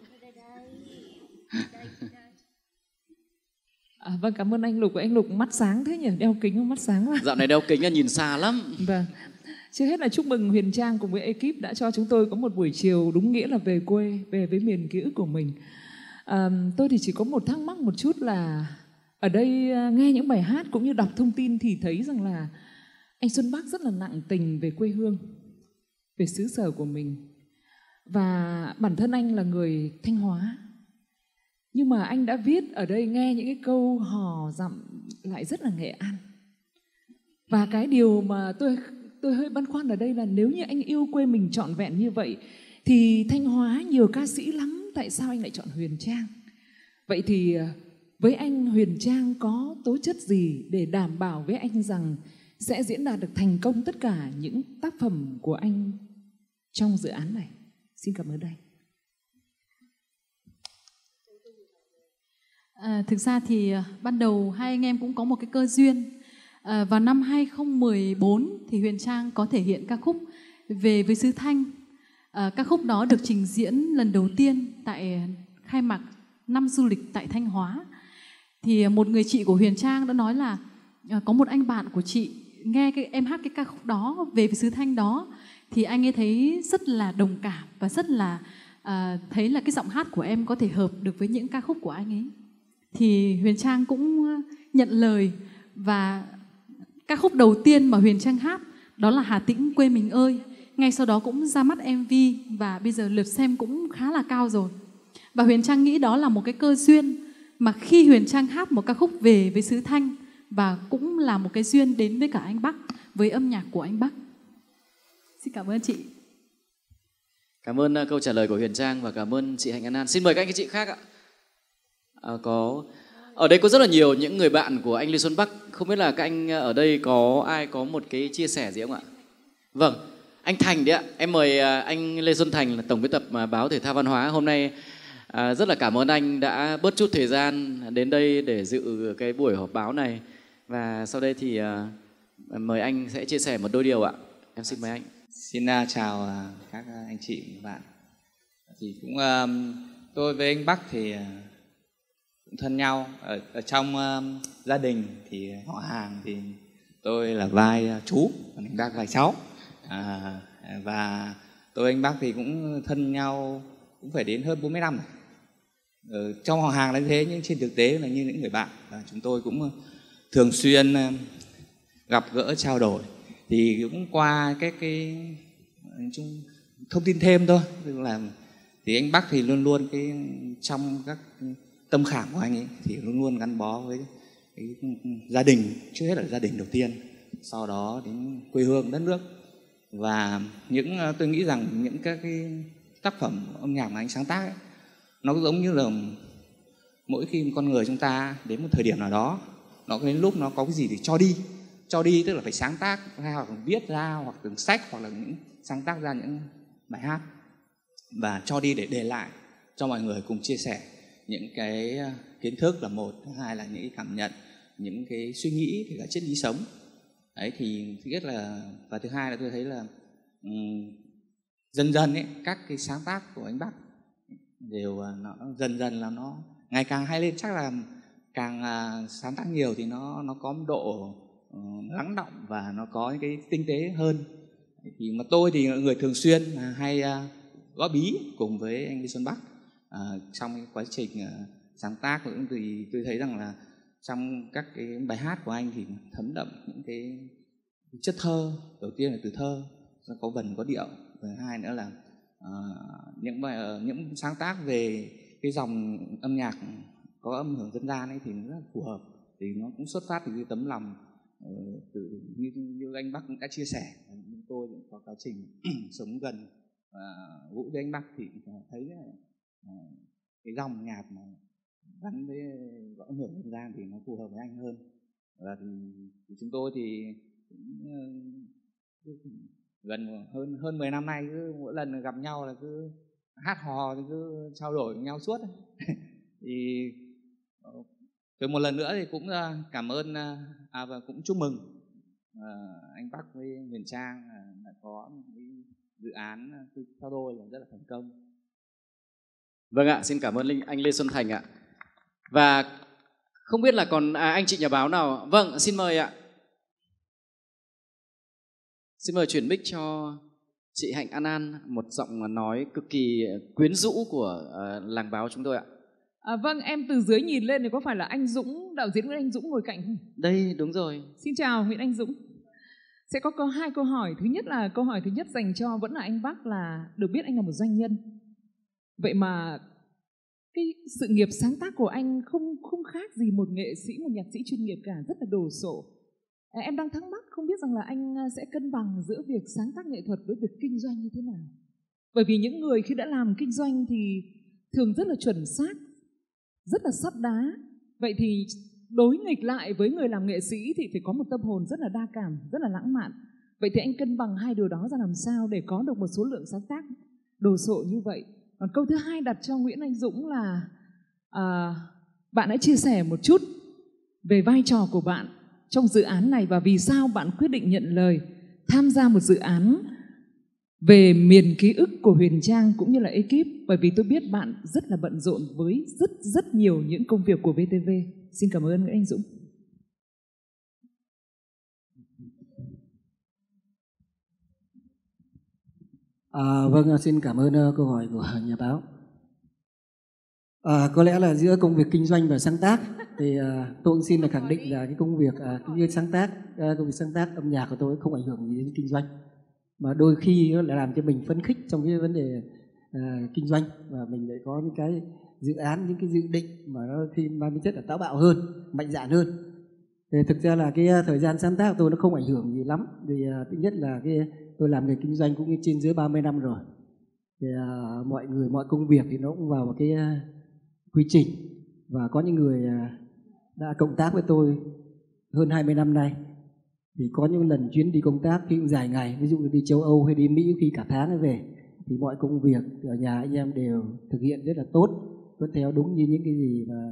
[SPEAKER 12] Vâng, cảm ơn anh Lục. Anh Lục mắt sáng thế nhỉ? Đeo kính không? Mắt sáng mà.
[SPEAKER 2] Dạo này đeo kính là nhìn xa lắm.
[SPEAKER 12] Vâng. Trước hết là chúc mừng Huyền Trang cùng với ekip đã cho chúng tôi có một buổi chiều đúng nghĩa là về quê, về với miền ký ức của mình. Tôi thì chỉ có một thắc mắc một chút là ở đây nghe những bài hát cũng như đọc thông tin thì thấy rằng là anh Xuân Bắc rất là nặng tình về quê hương, về xứ sở của mình. Và bản thân anh là người Thanh Hóa, Nhưng mà anh đã viết ở đây, nghe những cái câu hò dặm lại rất là Nghệ An. Và cái điều mà tôi hơi băn khoăn ở đây là nếu như anh yêu quê mình trọn vẹn như vậy thì Thanh Hóa nhiều ca sĩ lắm, tại sao anh lại chọn Huyền Trang? Vậy thì với anh, Huyền Trang có tố chất gì để đảm bảo với anh rằng sẽ diễn đạt được thành công tất cả những tác phẩm của anh trong dự án này? Xin cảm ơn anh.
[SPEAKER 7] Thực ra thì ban đầu hai anh em cũng có một cái cơ duyên. Vào năm 2014 thì Huyền Trang có thể hiện ca khúc Về với xứ Thanh. Ca khúc đó được trình diễn lần đầu tiên tại khai mạc năm du lịch tại Thanh Hóa. Thì một người chị của Huyền Trang đã nói là có một anh bạn của chị nghe em hát cái ca khúc đó, Về với xứ Thanh đó, thì anh ấy thấy rất là đồng cảm và rất là thấy là cái giọng hát của em có thể hợp được với những ca khúc của anh ấy. Thì Huyền Trang cũng nhận lời, và ca khúc đầu tiên mà Huyền Trang hát đó là Hà Tĩnh quê mình ơi. Ngay sau đó cũng ra mắt MV và bây giờ lượt xem cũng khá là cao rồi. Và Huyền Trang nghĩ đó là một cái cơ duyên mà khi Huyền Trang hát một ca khúc Về với xứ Thanh, và cũng là một cái duyên đến với cả anh Bắc, với âm nhạc của anh Bắc. Xin cảm ơn chị.
[SPEAKER 2] Cảm ơn câu trả lời của Huyền Trang và cảm ơn chị Hạnh An An. Xin mời các anh chị khác ạ. Ở đây có rất là nhiều những người bạn của anh Lê Xuân Bắc. Không biết là các anh ở đây có ai có một cái chia sẻ gì không ạ? Vâng, anh Thành đấy ạ. Em mời anh Lê Xuân Thành là tổng biên tập báo Thể thao Văn hóa. Hôm nay rất là cảm ơn anh đã bớt chút thời gian đến đây để dự cái buổi họp báo này. Và sau đây thì mời anh sẽ chia sẻ một đôi điều ạ. Em xin mời anh.
[SPEAKER 13] Xin chào các anh chị và bạn. Thì cũng tôi với anh Bắc thì cũng thân nhau. Ở trong gia đình thì họ hàng thì tôi là vai chú, còn anh Bắc vai cháu. Và tôi với anh Bắc thì cũng thân nhau cũng phải đến hơn 40 năm rồi. Trong họ hàng là như thế, nhưng trên thực tế là như những người bạn, và chúng tôi cũng thường xuyên gặp gỡ trao đổi. Thì cũng qua cái thông tin thêm thôi, tức là thì anh Bắc thì luôn luôn trong các tâm khảm của anh ấy thì luôn luôn gắn bó với cái gia đình, trước hết là gia đình đầu tiên, sau đó đến quê hương đất nước. Và tôi nghĩ rằng những các cái tác phẩm âm nhạc mà anh sáng tác ấy, nó giống như là mỗi khi con người chúng ta đến một thời điểm nào đó, nó đến lúc nó có cái gì để cho đi tức là phải sáng tác hay hoặc là viết ra, hoặc từng sách, hoặc là những sáng tác ra những bài hát và cho đi để để lại cho mọi người cùng chia sẻ những cái kiến thức là một, thứ hai là những cái cảm nhận, những cái suy nghĩ thì cả triết lý sống. Đấy thì thứ nhất là, và thứ hai là tôi thấy là dần dần ấy, các cái sáng tác của anh Bắc đều nó dần dần là nó ngày càng hay lên. Chắc là càng sáng tác nhiều thì nó có một độ lắng động và nó có những cái tinh tế hơn. Thì mà tôi thì người thường xuyên hay góp ý cùng với anh Lê Xuân Bắc trong cái quá trình sáng tác. Thì tôi thấy rằng là trong các cái bài hát của anh thì thấm đậm những cái chất thơ. Đầu tiên là từ thơ, có vần có điệu, và hai nữa là những sáng tác về cái dòng âm nhạc có âm hưởng dân gian ấy thì nó rất là phù hợp. Thì nó cũng xuất phát từ cái tấm lòng như anh Bắc cũng đã chia sẻ. Tôi cũng có quá trình sống gần Vũ với anh Bắc thì thấy là cái dòng nhạc mà gắn với âm hưởng dân gian thì nó phù hợp với anh hơn. Và thì chúng tôi thì gần hơn 10 năm nay cứ mỗi lần gặp nhau là cứ hát hò thì cứ trao đổi với nhau suốt. Thì rồi một lần nữa thì cũng cảm ơn và cũng chúc mừng anh Bắc với Huyền Trang đã có một cái dự án theo tôi là rất là thành công.
[SPEAKER 2] Vâng ạ, xin cảm ơn anh Lê Xuân Thành ạ. Và không biết là còn anh chị nhà báo nào. Vâng, xin mời ạ. Xin mời chuyển mic cho chị Hạnh An An, một giọng nói cực kỳ quyến rũ của làng báo chúng tôi ạ.
[SPEAKER 12] Vâng, em từ dưới nhìn lên thì có phải là anh Dũng, đạo diễn Nguyễn Anh Dũng ngồi cạnh không?
[SPEAKER 2] Đây, đúng rồi.
[SPEAKER 12] Xin chào Nguyễn Anh Dũng. Sẽ có hai câu hỏi. Thứ nhất là câu hỏi thứ nhất dành cho vẫn là anh Bắc, là được biết anh là một doanh nhân. Vậy mà cái sự nghiệp sáng tác của anh không khác gì một nghệ sĩ, một nhạc sĩ chuyên nghiệp cả, rất là đồ sộ. Em đang thắc mắc không biết rằng là anh sẽ cân bằng giữa việc sáng tác nghệ thuật với việc kinh doanh như thế nào. Bởi vì những người khi đã làm kinh doanh thì thường rất là chuẩn xác, rất là sắt đá. Vậy thì đối nghịch lại với người làm nghệ sĩ thì phải có một tâm hồn rất là đa cảm, rất là lãng mạn. Vậy thì anh cân bằng hai điều đó ra làm sao để có được một số lượng sáng tác đồ sộ như vậy. Còn câu thứ hai đặt cho Nguyễn Anh Dũng là bạn hãy chia sẻ một chút về vai trò của bạn trong dự án này và vì sao bạn quyết định nhận lời tham gia một dự án về miền ký ức của Huyền Trang cũng như là ekip. Bởi vì tôi biết bạn rất là bận rộn với rất nhiều những công việc của VTV. Xin cảm ơn Nguyễn Anh Dũng.
[SPEAKER 3] Vâng, xin cảm ơn câu hỏi của nhà báo. Có lẽ là giữa công việc kinh doanh và sáng tác thì tôi cũng xin là khẳng định là cái công việc như công việc sáng tác âm nhạc của tôi không ảnh hưởng gì đến kinh doanh, mà đôi khi nó lại làm cho mình phấn khích trong cái vấn đề kinh doanh, và mình lại có những cái dự án, những cái dự định mà nó khi mang tính chất là táo bạo hơn, mạnh dạn hơn. Thì thực ra là cái thời gian sáng tác của tôi nó không ảnh hưởng gì lắm, vì thứ nhất là tôi làm nghề kinh doanh cũng trên dưới 30 năm rồi. Thì mọi công việc thì nó cũng vào một cái quy trình, và có những người đã cộng tác với tôi hơn 20 năm nay. Thì có những lần chuyến đi công tác khi cũng dài ngày, ví dụ như đi châu Âu hay đi Mỹ khi cả tháng mới về, thì mọi công việc ở nhà anh em đều thực hiện rất là tốt, tuân theo đúng như những cái gì mà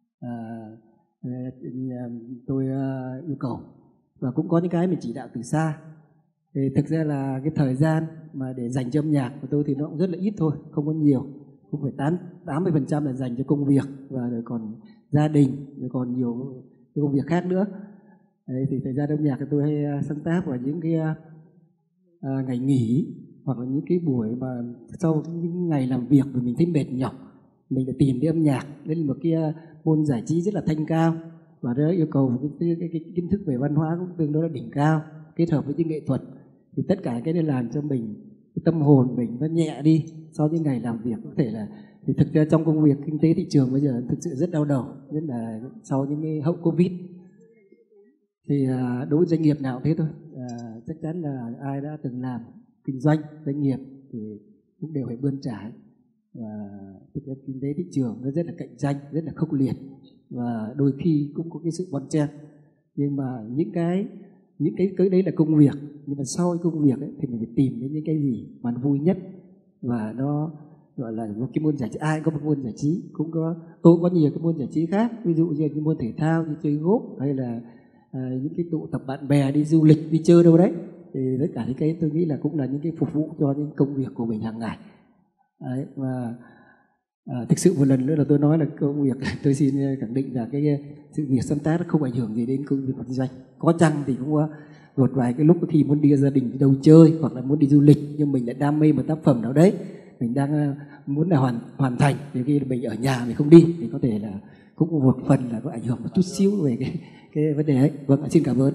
[SPEAKER 3] tôi yêu cầu, và cũng có những cái mình chỉ đạo từ xa. Thì thực ra là cái thời gian mà để dành cho âm nhạc của tôi thì nó cũng rất là ít thôi, không có nhiều, không phải 80% là dành cho công việc, và rồi còn gia đình, rồi còn nhiều cái công việc khác nữa. Đấy, thì thời gian âm nhạc của tôi hay sáng tác vào những cái ngày nghỉ, hoặc là những cái buổi mà sau những ngày làm việc mà mình thấy mệt nhọc, mình lại tìm đến âm nhạc. Đây là một cái môn giải trí rất là thanh cao, và đó yêu cầu một cái kiến thức về văn hóa cũng tương đối là đỉnh cao, kết hợp với những nghệ thuật. Thì tất cả cái này làm cho mình, cái tâm hồn mình nó nhẹ đi sau những ngày làm việc. Có thể là thì thực ra trong công việc kinh tế thị trường bây giờ thực sự rất đau đầu, nhất là sau những cái hậu Covid. Thì đối với doanh nghiệp nào cũng thế thôi, chắc chắn là ai đã từng làm kinh doanh doanh nghiệp thì cũng đều phải bươn trải. Và thực ra kinh tế thị trường nó rất là cạnh tranh, rất là khốc liệt, và đôi khi cũng có cái sự bon chen. Nhưng mà những cái đấy là công việc, nhưng mà sau cái công việc ấy, thì mình phải tìm đến những cái gì mà nó vui nhất, và nó gọi là một cái môn giải trí. Ai có một môn giải trí, tôi có nhiều cái môn giải trí khác, ví dụ như cái môn thể thao như chơi golf, hay là những cái tụ tập bạn bè đi du lịch, đi chơi đâu đấy. Thì tất cả những cái tôi nghĩ là cũng là những cái phục vụ cho những công việc của mình hàng ngày. Đấy, và thực sự một lần nữa là tôi nói là công việc tôi xin khẳng định là cái sự việc sáng tác nó không ảnh hưởng gì đến công việc kinh doanh. Có chăng thì cũng có một vài cái lúc khi muốn đi gia đình đi đâu chơi, hoặc là muốn đi du lịch, nhưng mình lại đam mê một tác phẩm nào đấy, mình đang muốn là hoàn thành, thì khi mình ở nhà mình không đi thì có thể là cũng một phần là có ảnh hưởng một chút xíu về cái vấn đề ấy. Vâng, xin cảm ơn.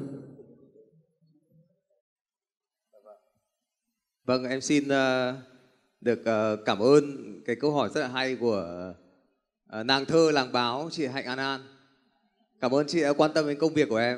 [SPEAKER 10] Vâng, em xin được cảm ơn cái câu hỏi rất là hay của nàng thơ làng báo chị Hạnh An An. Cảm em chị đã quan tâm đến công việc của em.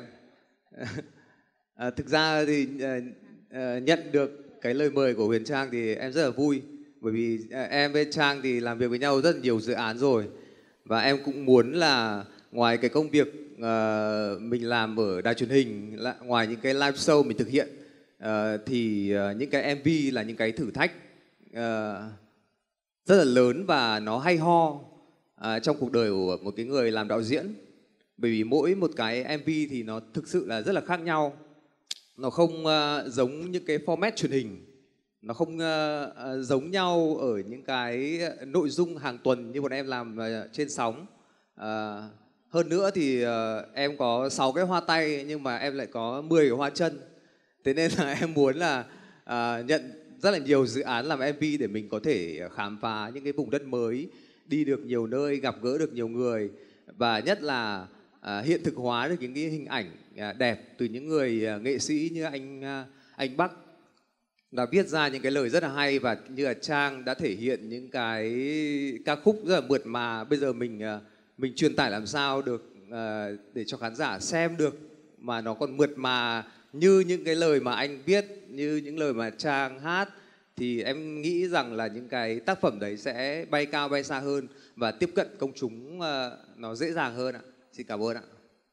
[SPEAKER 10] Thực ra thì nhận được cái lời mời của Huyền Trang thì em rất là vui, bởi vì em với Trang thì làm việc với nhau rất là nhiều dự án rồi, và em cũng muốn là ngoài cái công việc mình làm ở đài truyền hình, ngoài những cái live show mình thực hiện, thì những cái MV là những cái thử thách rất là lớn và nó hay ho trong cuộc đời của một cái người làm đạo diễn. Bởi vì mỗi một cái MV thì nó thực sự là rất là khác nhau. Nó không giống những cái format truyền hình, nó không giống nhau ở những cái nội dung hàng tuần như bọn em làm trên sóng. Hơn nữa thì em có 6 cái hoa tay nhưng mà em lại có 10 cái hoa chân. Thế nên là em muốn là nhận rất là nhiều dự án làm MV để mình có thể khám phá những cái vùng đất mới, đi được nhiều nơi, gặp gỡ được nhiều người, và nhất là hiện thực hóa được những cái hình ảnh đẹp từ những người nghệ sĩ như anh Bắc. đã viết ra những cái lời rất là hay, và như là Trang đã thể hiện những cái ca khúc rất là mượt mà. Bây giờ mình truyền tải làm sao được để cho khán giả xem được mà nó còn mượt mà như những cái lời mà anh viết, như những lời mà Trang hát, thì em nghĩ rằng là những cái tác phẩm đấy sẽ bay cao bay xa hơn và tiếp cận công chúng nó dễ dàng hơn ạ. Xin cảm ơn ạ.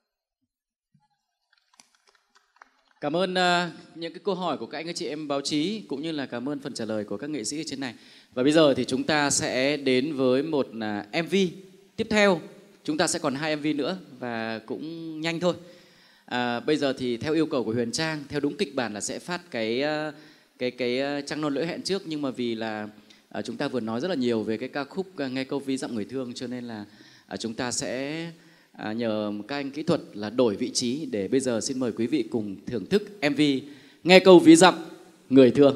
[SPEAKER 2] Cảm ơn những cái câu hỏi của các anh chị em báo chí, cũng như là cảm ơn phần trả lời của các nghệ sĩ ở trên này. Và bây giờ thì chúng ta sẽ đến với một MV tiếp theo. Chúng ta sẽ còn 2 MV nữa và cũng nhanh thôi. Bây giờ thì theo yêu cầu của Huyền Trang, theo đúng kịch bản là sẽ phát cái Trăng Non Lỡ Hẹn trước, nhưng mà vì là chúng ta vừa nói rất là nhiều về cái ca khúc Nghe Câu Ví Dặm Người Thương, cho nên là chúng ta sẽ nhờ các anh kỹ thuật là đổi vị trí, để bây giờ xin mời quý vị cùng thưởng thức MV Nghe Câu Ví Dặm Người Thương.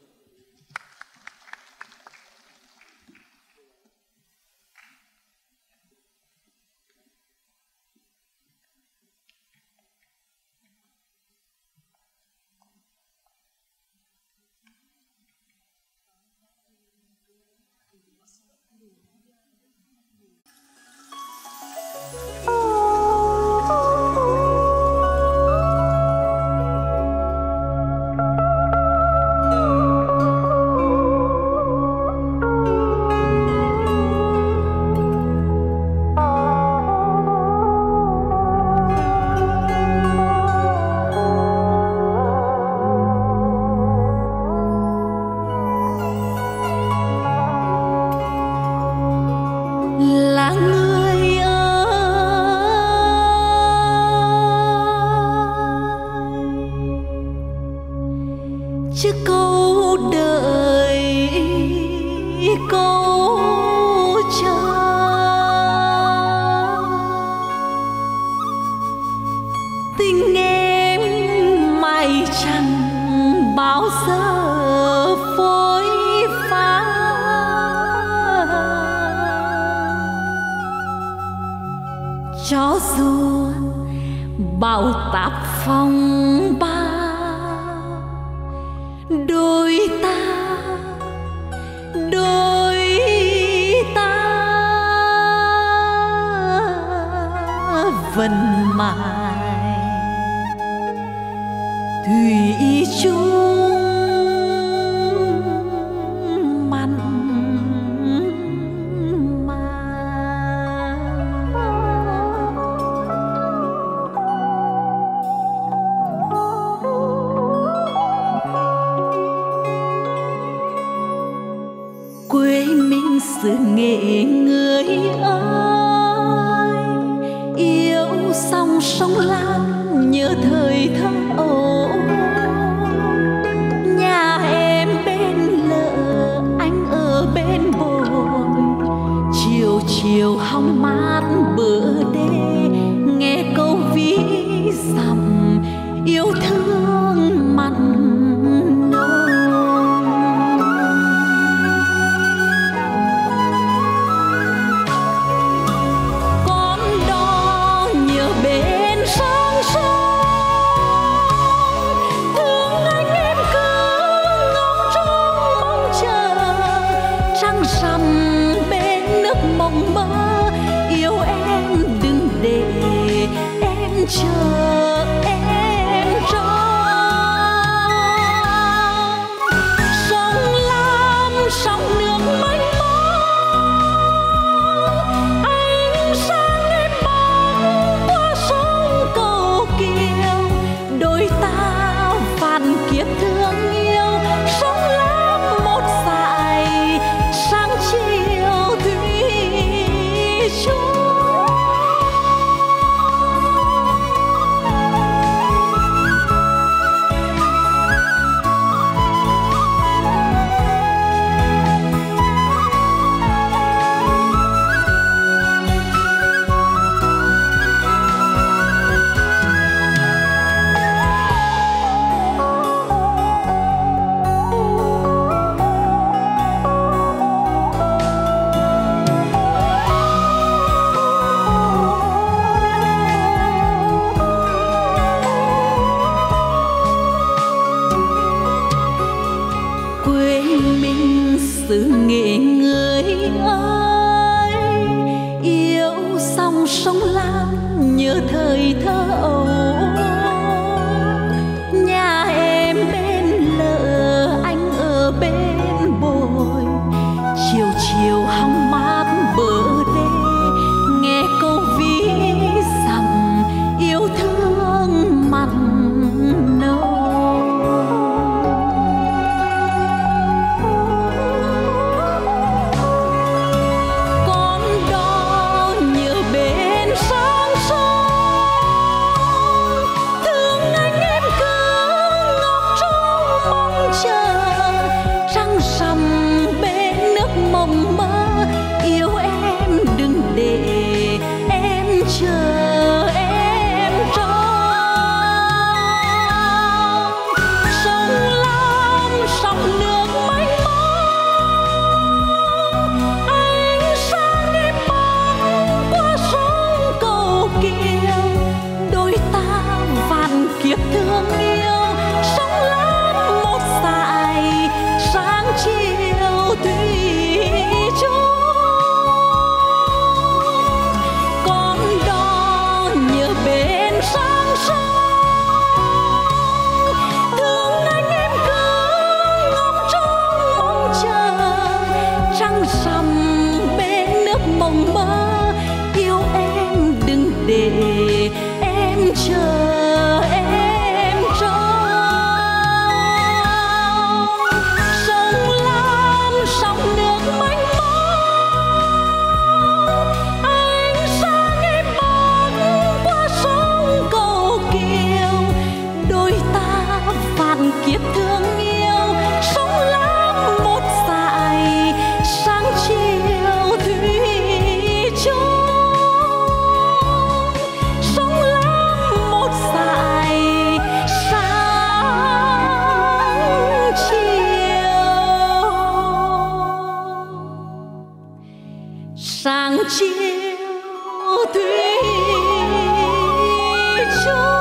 [SPEAKER 1] Cho dù bão táp phong ba, đôi ta vẫn mãi thủy chung mặn mà. Quê mình xứ Nghệ người ơi, yêu sông sông Lam nhớ thời thơ ấu. Nhà em bên lợ, anh ở bên bồi, chiều chiều hóng mát bờ đê, nghe câu ví dặm yêu thương mặn nồng. Con đó nhớ bên sông sông, thương anh em cứ ngóng trông mong chờ, trăng rằm bên nước mộng mơ, yêu em đừng để em chờ em trông. Sông Lam sông nước mênh mông, ánh sáng em bóng qua sông cầu kiều, đôi ta vạn kiếp thương yêu. Sông Lam một dải sáng chiều thủy chung. thời thơ ấu. Nhà em bên lỡ, anh ở bên bồi, chiều chiều hóng mát bờ đê, nghe câu ví dặm yêu thương mặn nồng. Con đó nhớ bên sáng sớm, thương anh em cứ ngóng trông mong chờ, trăng rằm bên nước mộng mơ, yêu em đừng để em chờ em trông. Sông Lam sóng nước mênh mông, ánh sáng em bóng qua sông cầu kiều, đôi ta vạn kiếp thương yêu. Sông Lam một dải sáng chiều thủy chung. Con đó nhớ bên sáng sớm, thương anh em cứ ngóng trông mong chờ, trăng rằm bên nước mộng mơ, yêu em đừng để em chờ em trông. Sông Lam sóng nước mênh mông, ánh sáng em bóng qua sông cầu kiều, đôi ta vạn kiếp thương yêu. Sông Lam một dải sáng chiều thủy chung. Sông Lam một dải sáng chiều thủy chung.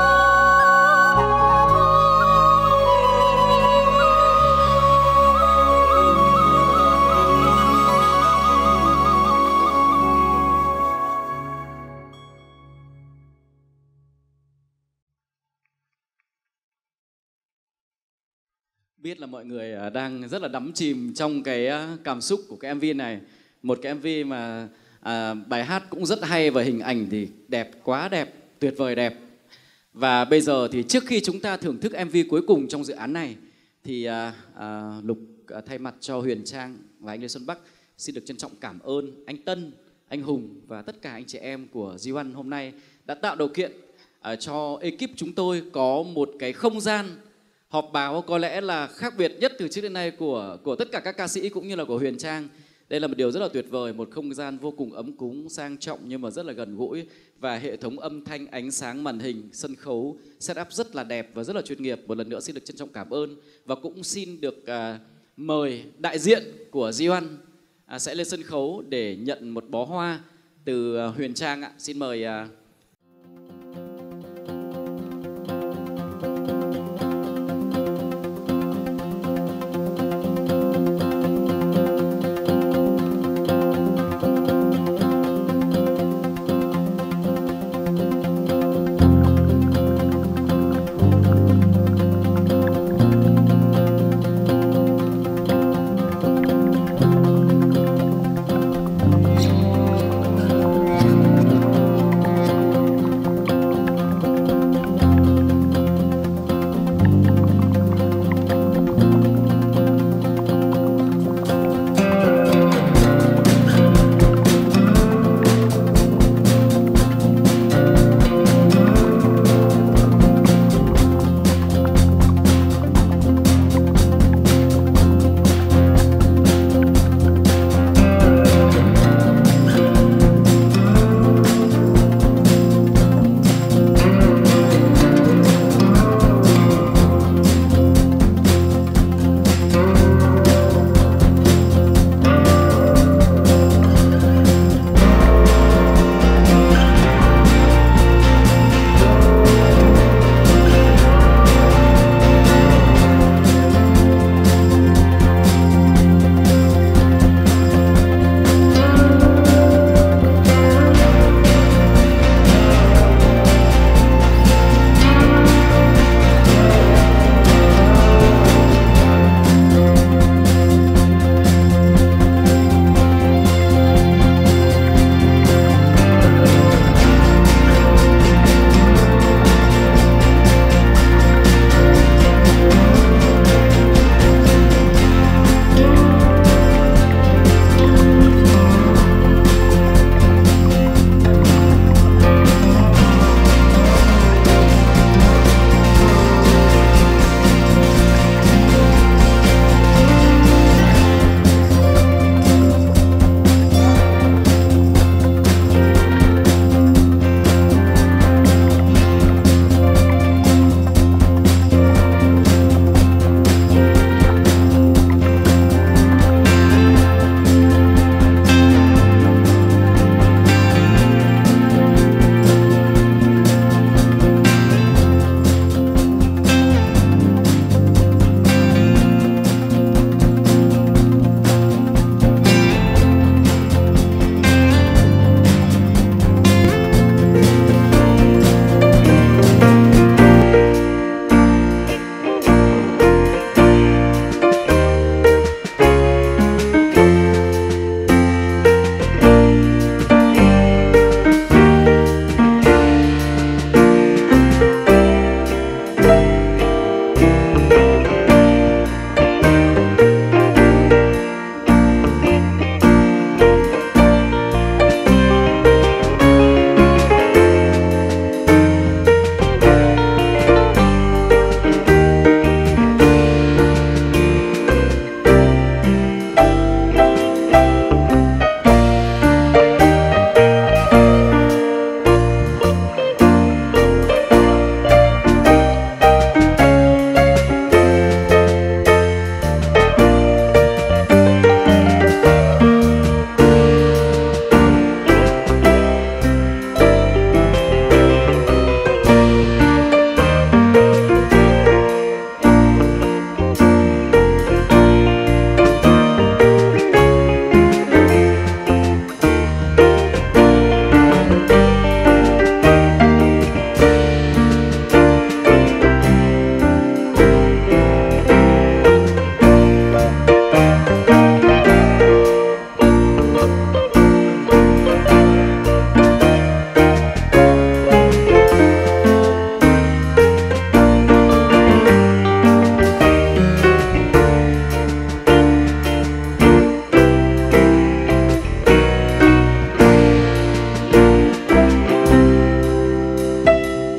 [SPEAKER 2] Biết là mọi người đang rất là đắm chìm trong cái cảm xúc của cái MV này. Một cái MV mà bài hát cũng rất hay và hình ảnh thì đẹp, quá đẹp, tuyệt vời đẹp. Và bây giờ thì trước khi chúng ta thưởng thức MV cuối cùng trong dự án này thì Lục thay mặt cho Huyền Trang và anh Lê Xuân Bắc xin được trân trọng cảm ơn anh Tân, anh Hùng và tất cả anh chị em của G1 hôm nay đã tạo điều kiện cho ekip chúng tôi có một cái không gian họp báo có lẽ là khác biệt nhất từ trước đến nay của tất cả các ca sĩ cũng như là của Huyền Trang. Đây là một điều rất là tuyệt vời, một không gian vô cùng ấm cúng, sang trọng nhưng mà rất là gần gũi, và hệ thống âm thanh, ánh sáng, màn hình, sân khấu, setup rất là đẹp và rất là chuyên nghiệp. Một lần nữa xin được trân trọng cảm ơn và cũng xin được mời đại diện của G1 sẽ lên sân khấu để nhận một bó hoa từ Huyền Trang ạ. Xin mời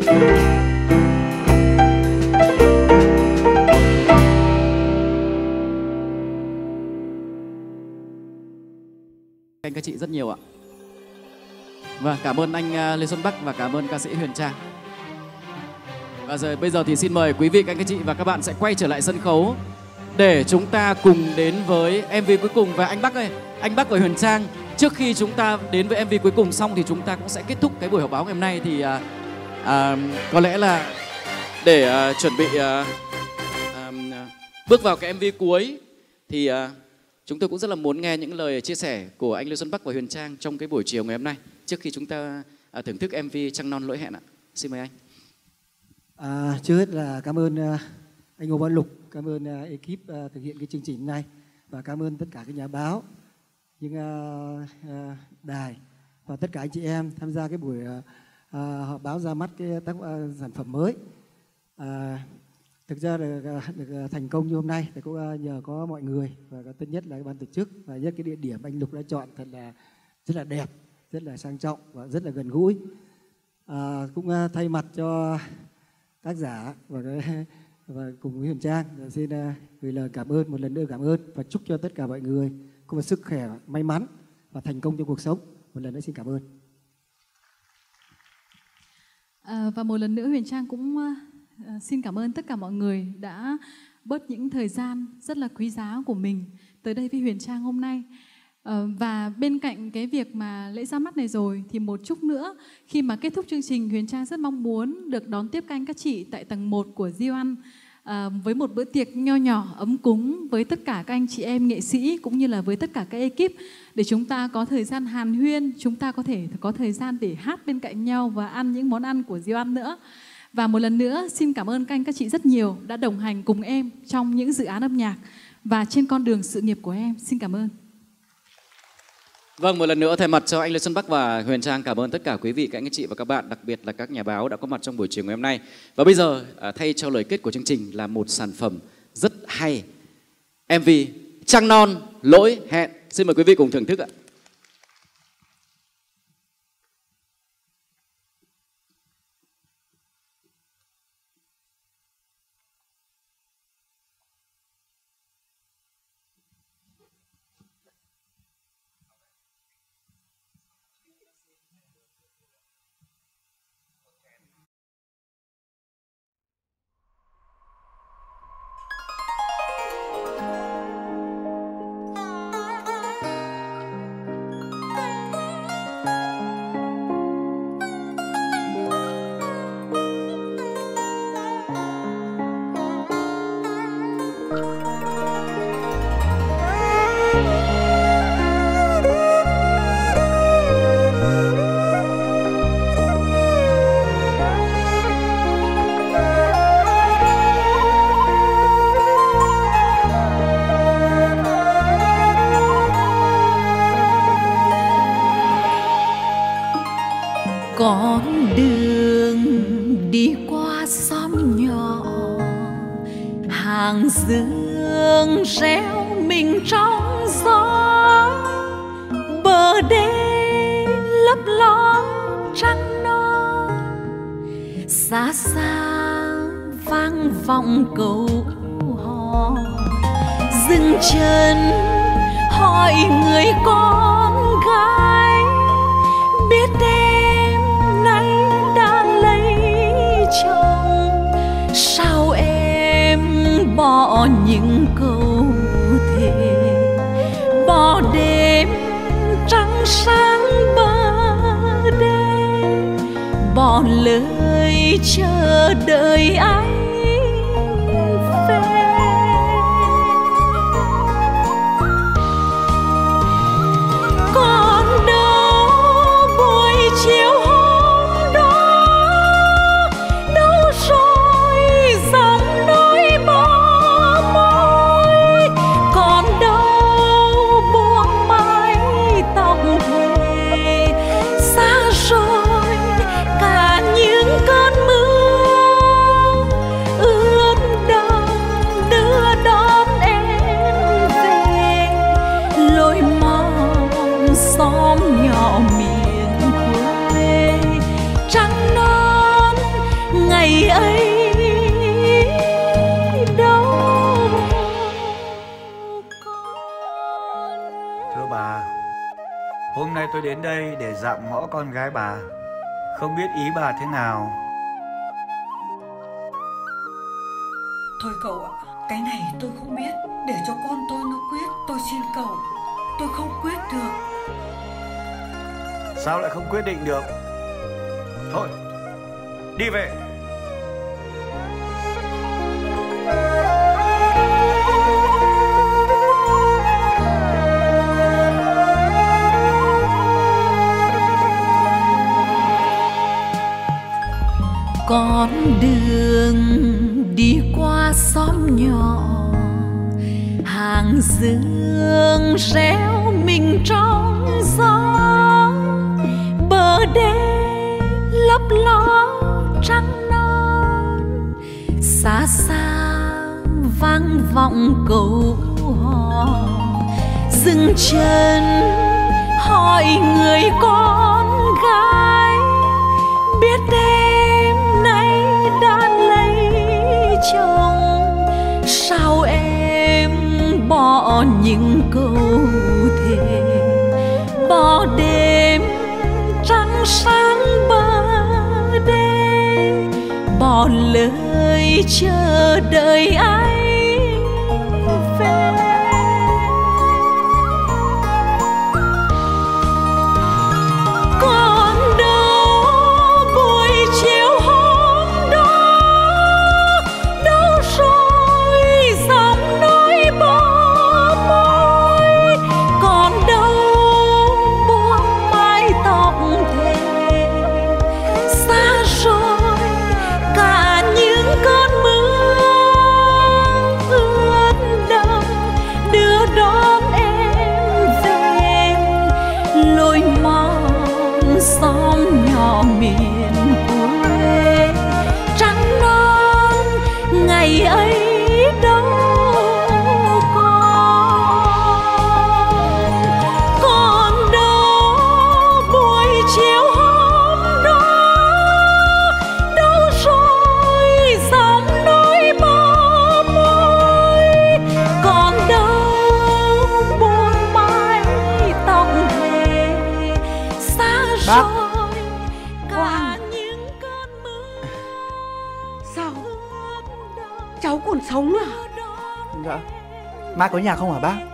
[SPEAKER 2] Anh các chị rất nhiều ạ. Và cảm ơn anh Lê Xuân Bắc và cảm ơn ca sĩ Huyền Trang. Và bây giờ thì xin mời quý vị, các anh chị và các bạn sẽ quay trở lại sân khấu để chúng ta cùng đến với MV cuối cùng. Và anh Bắc ơi, anh Bắc và Huyền Trang, trước khi chúng ta đến với MV cuối cùng xong thì chúng ta cũng sẽ kết thúc cái buổi họp báo ngày hôm nay. Thì có lẽ là để chuẩn bị bước vào cái MV cuối thì chúng tôi cũng rất là muốn nghe những lời chia sẻ của anh Lê Xuân Bắc và Huyền Trang trong cái buổi chiều ngày hôm nay, trước khi chúng ta thưởng thức MV Trăng Non Lỗi Hẹn ạ. Xin mời anh.
[SPEAKER 3] Trước hết là cảm ơn anh Ngô Văn Lục, cảm ơn ekip thực hiện cái chương trình này, và cảm ơn tất cả các nhà báo, những đài và tất cả anh chị em tham gia cái buổi họp báo ra mắt cái sản phẩm mới. Thực ra được thành công như hôm nay thì cũng nhờ có mọi người, và tất nhất là ban tổ chức, và nhất cái địa điểm anh Lục đã chọn thật là rất là đẹp, rất là sang trọng và rất là gần gũi. Cũng thay mặt cho tác giả và cùng với Huyền Trang xin gửi lời cảm ơn, một lần nữa cảm ơn, và chúc cho tất cả mọi người có một sức khỏe, may mắn và thành công trong cuộc sống. Một lần nữa xin cảm ơn.
[SPEAKER 7] Và một lần nữa Huyền Trang cũng xin cảm ơn tất cả mọi người đã bớt những thời gian rất là quý giá của mình tới đây với Huyền Trang hôm nay. Và bên cạnh cái việc mà lễ ra mắt này rồi thì một chút nữa, khi mà kết thúc chương trình, Huyền Trang rất mong muốn được đón tiếp các anh các chị tại tầng 1 của Diêu Ăn với một bữa tiệc nho nhỏ ấm cúng với tất cả các anh chị em nghệ sĩ cũng như là với tất cả các ekip, để chúng ta có thời gian hàn huyên, chúng ta có thể có thời gian để hát bên cạnh nhau và ăn những món ăn của Diêu Ăn nữa. Và một lần nữa xin cảm ơn các anh các chị rất nhiều đã đồng hành cùng em trong những dự án âm nhạc và trên con đường sự nghiệp của em. Xin cảm ơn.
[SPEAKER 2] Vâng, một lần nữa thay mặt cho anh Lê Xuân Bắc và Huyền Trang cảm ơn tất cả quý vị, các anh chị và các bạn, đặc biệt là các nhà báo đã có mặt trong buổi chiều ngày hôm nay. Và bây giờ thay cho lời kết của chương trình là một sản phẩm rất hay, MV Trăng Non Lỗi Hẹn. Xin mời quý vị cùng thưởng thức ạ.
[SPEAKER 1] Con đường đi qua xóm nhỏ, hàng dương reo mình trong gió, bờ đê lấp ló trăng non, xa xa vang vọng câu hò, dừng chân hỏi người con gái biết em nay đã lấy chồng, sao em bỏ những câu thề, bỏ đêm trăng sáng bờ đê, bỏ lời chờ đợi anh về. Còn đâu buổi chiều hôm đó, đâu rồi giọng nói bỏ môi, còn đâu buông mái tóc về, xa rồi cả những cơn mưa, ngày ấy đâu
[SPEAKER 14] Thưa bà, hôm nay tôi đến đây để dạm ngõ con gái bà. Không biết ý bà thế nào?
[SPEAKER 15] Thôi cậu ạ, cái này tôi không biết. Để cho con tôi nó quyết. Tôi xin cậu, tôi không quyết được.
[SPEAKER 14] Sao lại không quyết định được? Thôi, đi về.
[SPEAKER 1] Con đường đi qua xóm nhỏ, hàng dương réo mình trong gió, bờ đê lấp ló trắng non, xa xa vang vọng câu hò, dừng chân hỏi người con gái biết đêm nay đã lấy chồng, sao em bỏ những câu thề, bỏ đêm trăng sáng bờ đê, bỏ lời chờ đợi anh về. Còn đâu buổi chiều hôm đó, đâu rồi giọng nói bờ môi, còn đâu buông mái tóc thề, xa rồi cả những cơn mưa ướt đẫm đưa đón em về, lối mòn xóm nhỏ miền quê trắng non ngày ấy đâu còn đâu buổi chiều hôm đó, đâu rồi giọng nói bờ môi, còn đâu buông mái tóc thề, xa
[SPEAKER 15] Bác.
[SPEAKER 1] rồi cả những
[SPEAKER 15] Sao? Cháu còn sống à?
[SPEAKER 14] Dạ. Má có nhà không hả bác?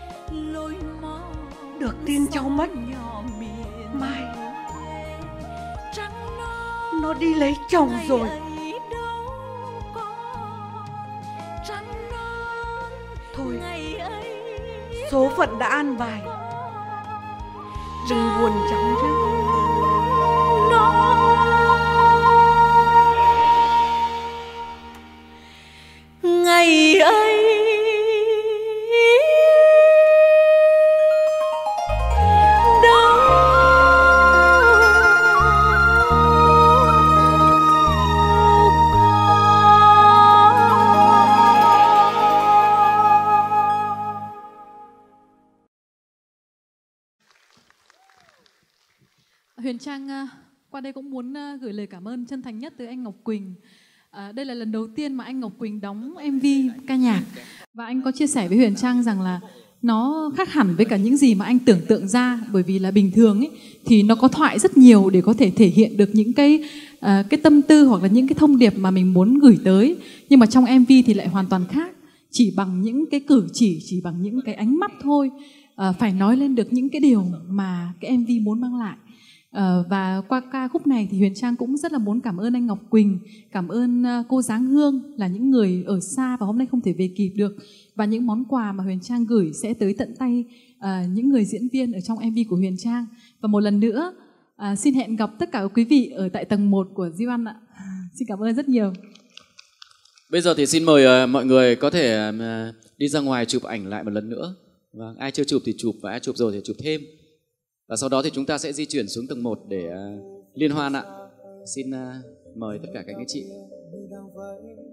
[SPEAKER 15] Được tin cháu mất, mai nó đi lấy chồng rồi. Thôi, số phận đã an bài, đừng buồn cháu nhé.
[SPEAKER 1] Ngày ấy đâu
[SPEAKER 7] Huyền Trang qua đây cũng muốn gửi lời cảm ơn chân thành nhất tới anh Ngọc Quỳnh. Đây là lần đầu tiên mà anh Ngọc Quỳnh đóng MV ca nhạc, và anh có chia sẻ với Huyền Trang rằng là nó khác hẳn với cả những gì mà anh tưởng tượng ra, bởi vì là bình thường ấy thì nó có thoại rất nhiều để có thể thể hiện được những cái tâm tư hoặc là những cái thông điệp mà mình muốn gửi tới, nhưng mà trong MV thì lại hoàn toàn khác, chỉ bằng những cái cử chỉ bằng những cái ánh mắt thôi, phải nói lên được những cái điều mà cái MV muốn mang lại. Và qua ca khúc này thì Huyền Trang cũng rất là muốn cảm ơn anh Ngọc Quỳnh, cảm ơn cô Giáng Hương là những người ở xa và hôm nay không thể về kịp được, và những món quà mà Huyền Trang gửi sẽ tới tận tay những người diễn viên ở trong MV của Huyền Trang. Và một lần nữa xin hẹn gặp tất cả quý vị ở tại tầng 1 của Diêu Ăn ạ. Xin cảm ơn rất nhiều.
[SPEAKER 2] Bây giờ thì xin mời mọi người có thể đi ra ngoài chụp ảnh lại một lần nữa. Và ai chưa chụp thì chụp, và ai chụp rồi thì chụp thêm. Và sau đó thì chúng ta sẽ di chuyển xuống tầng 1 để liên hoan ạ. Xin mời tất cả các anh chị.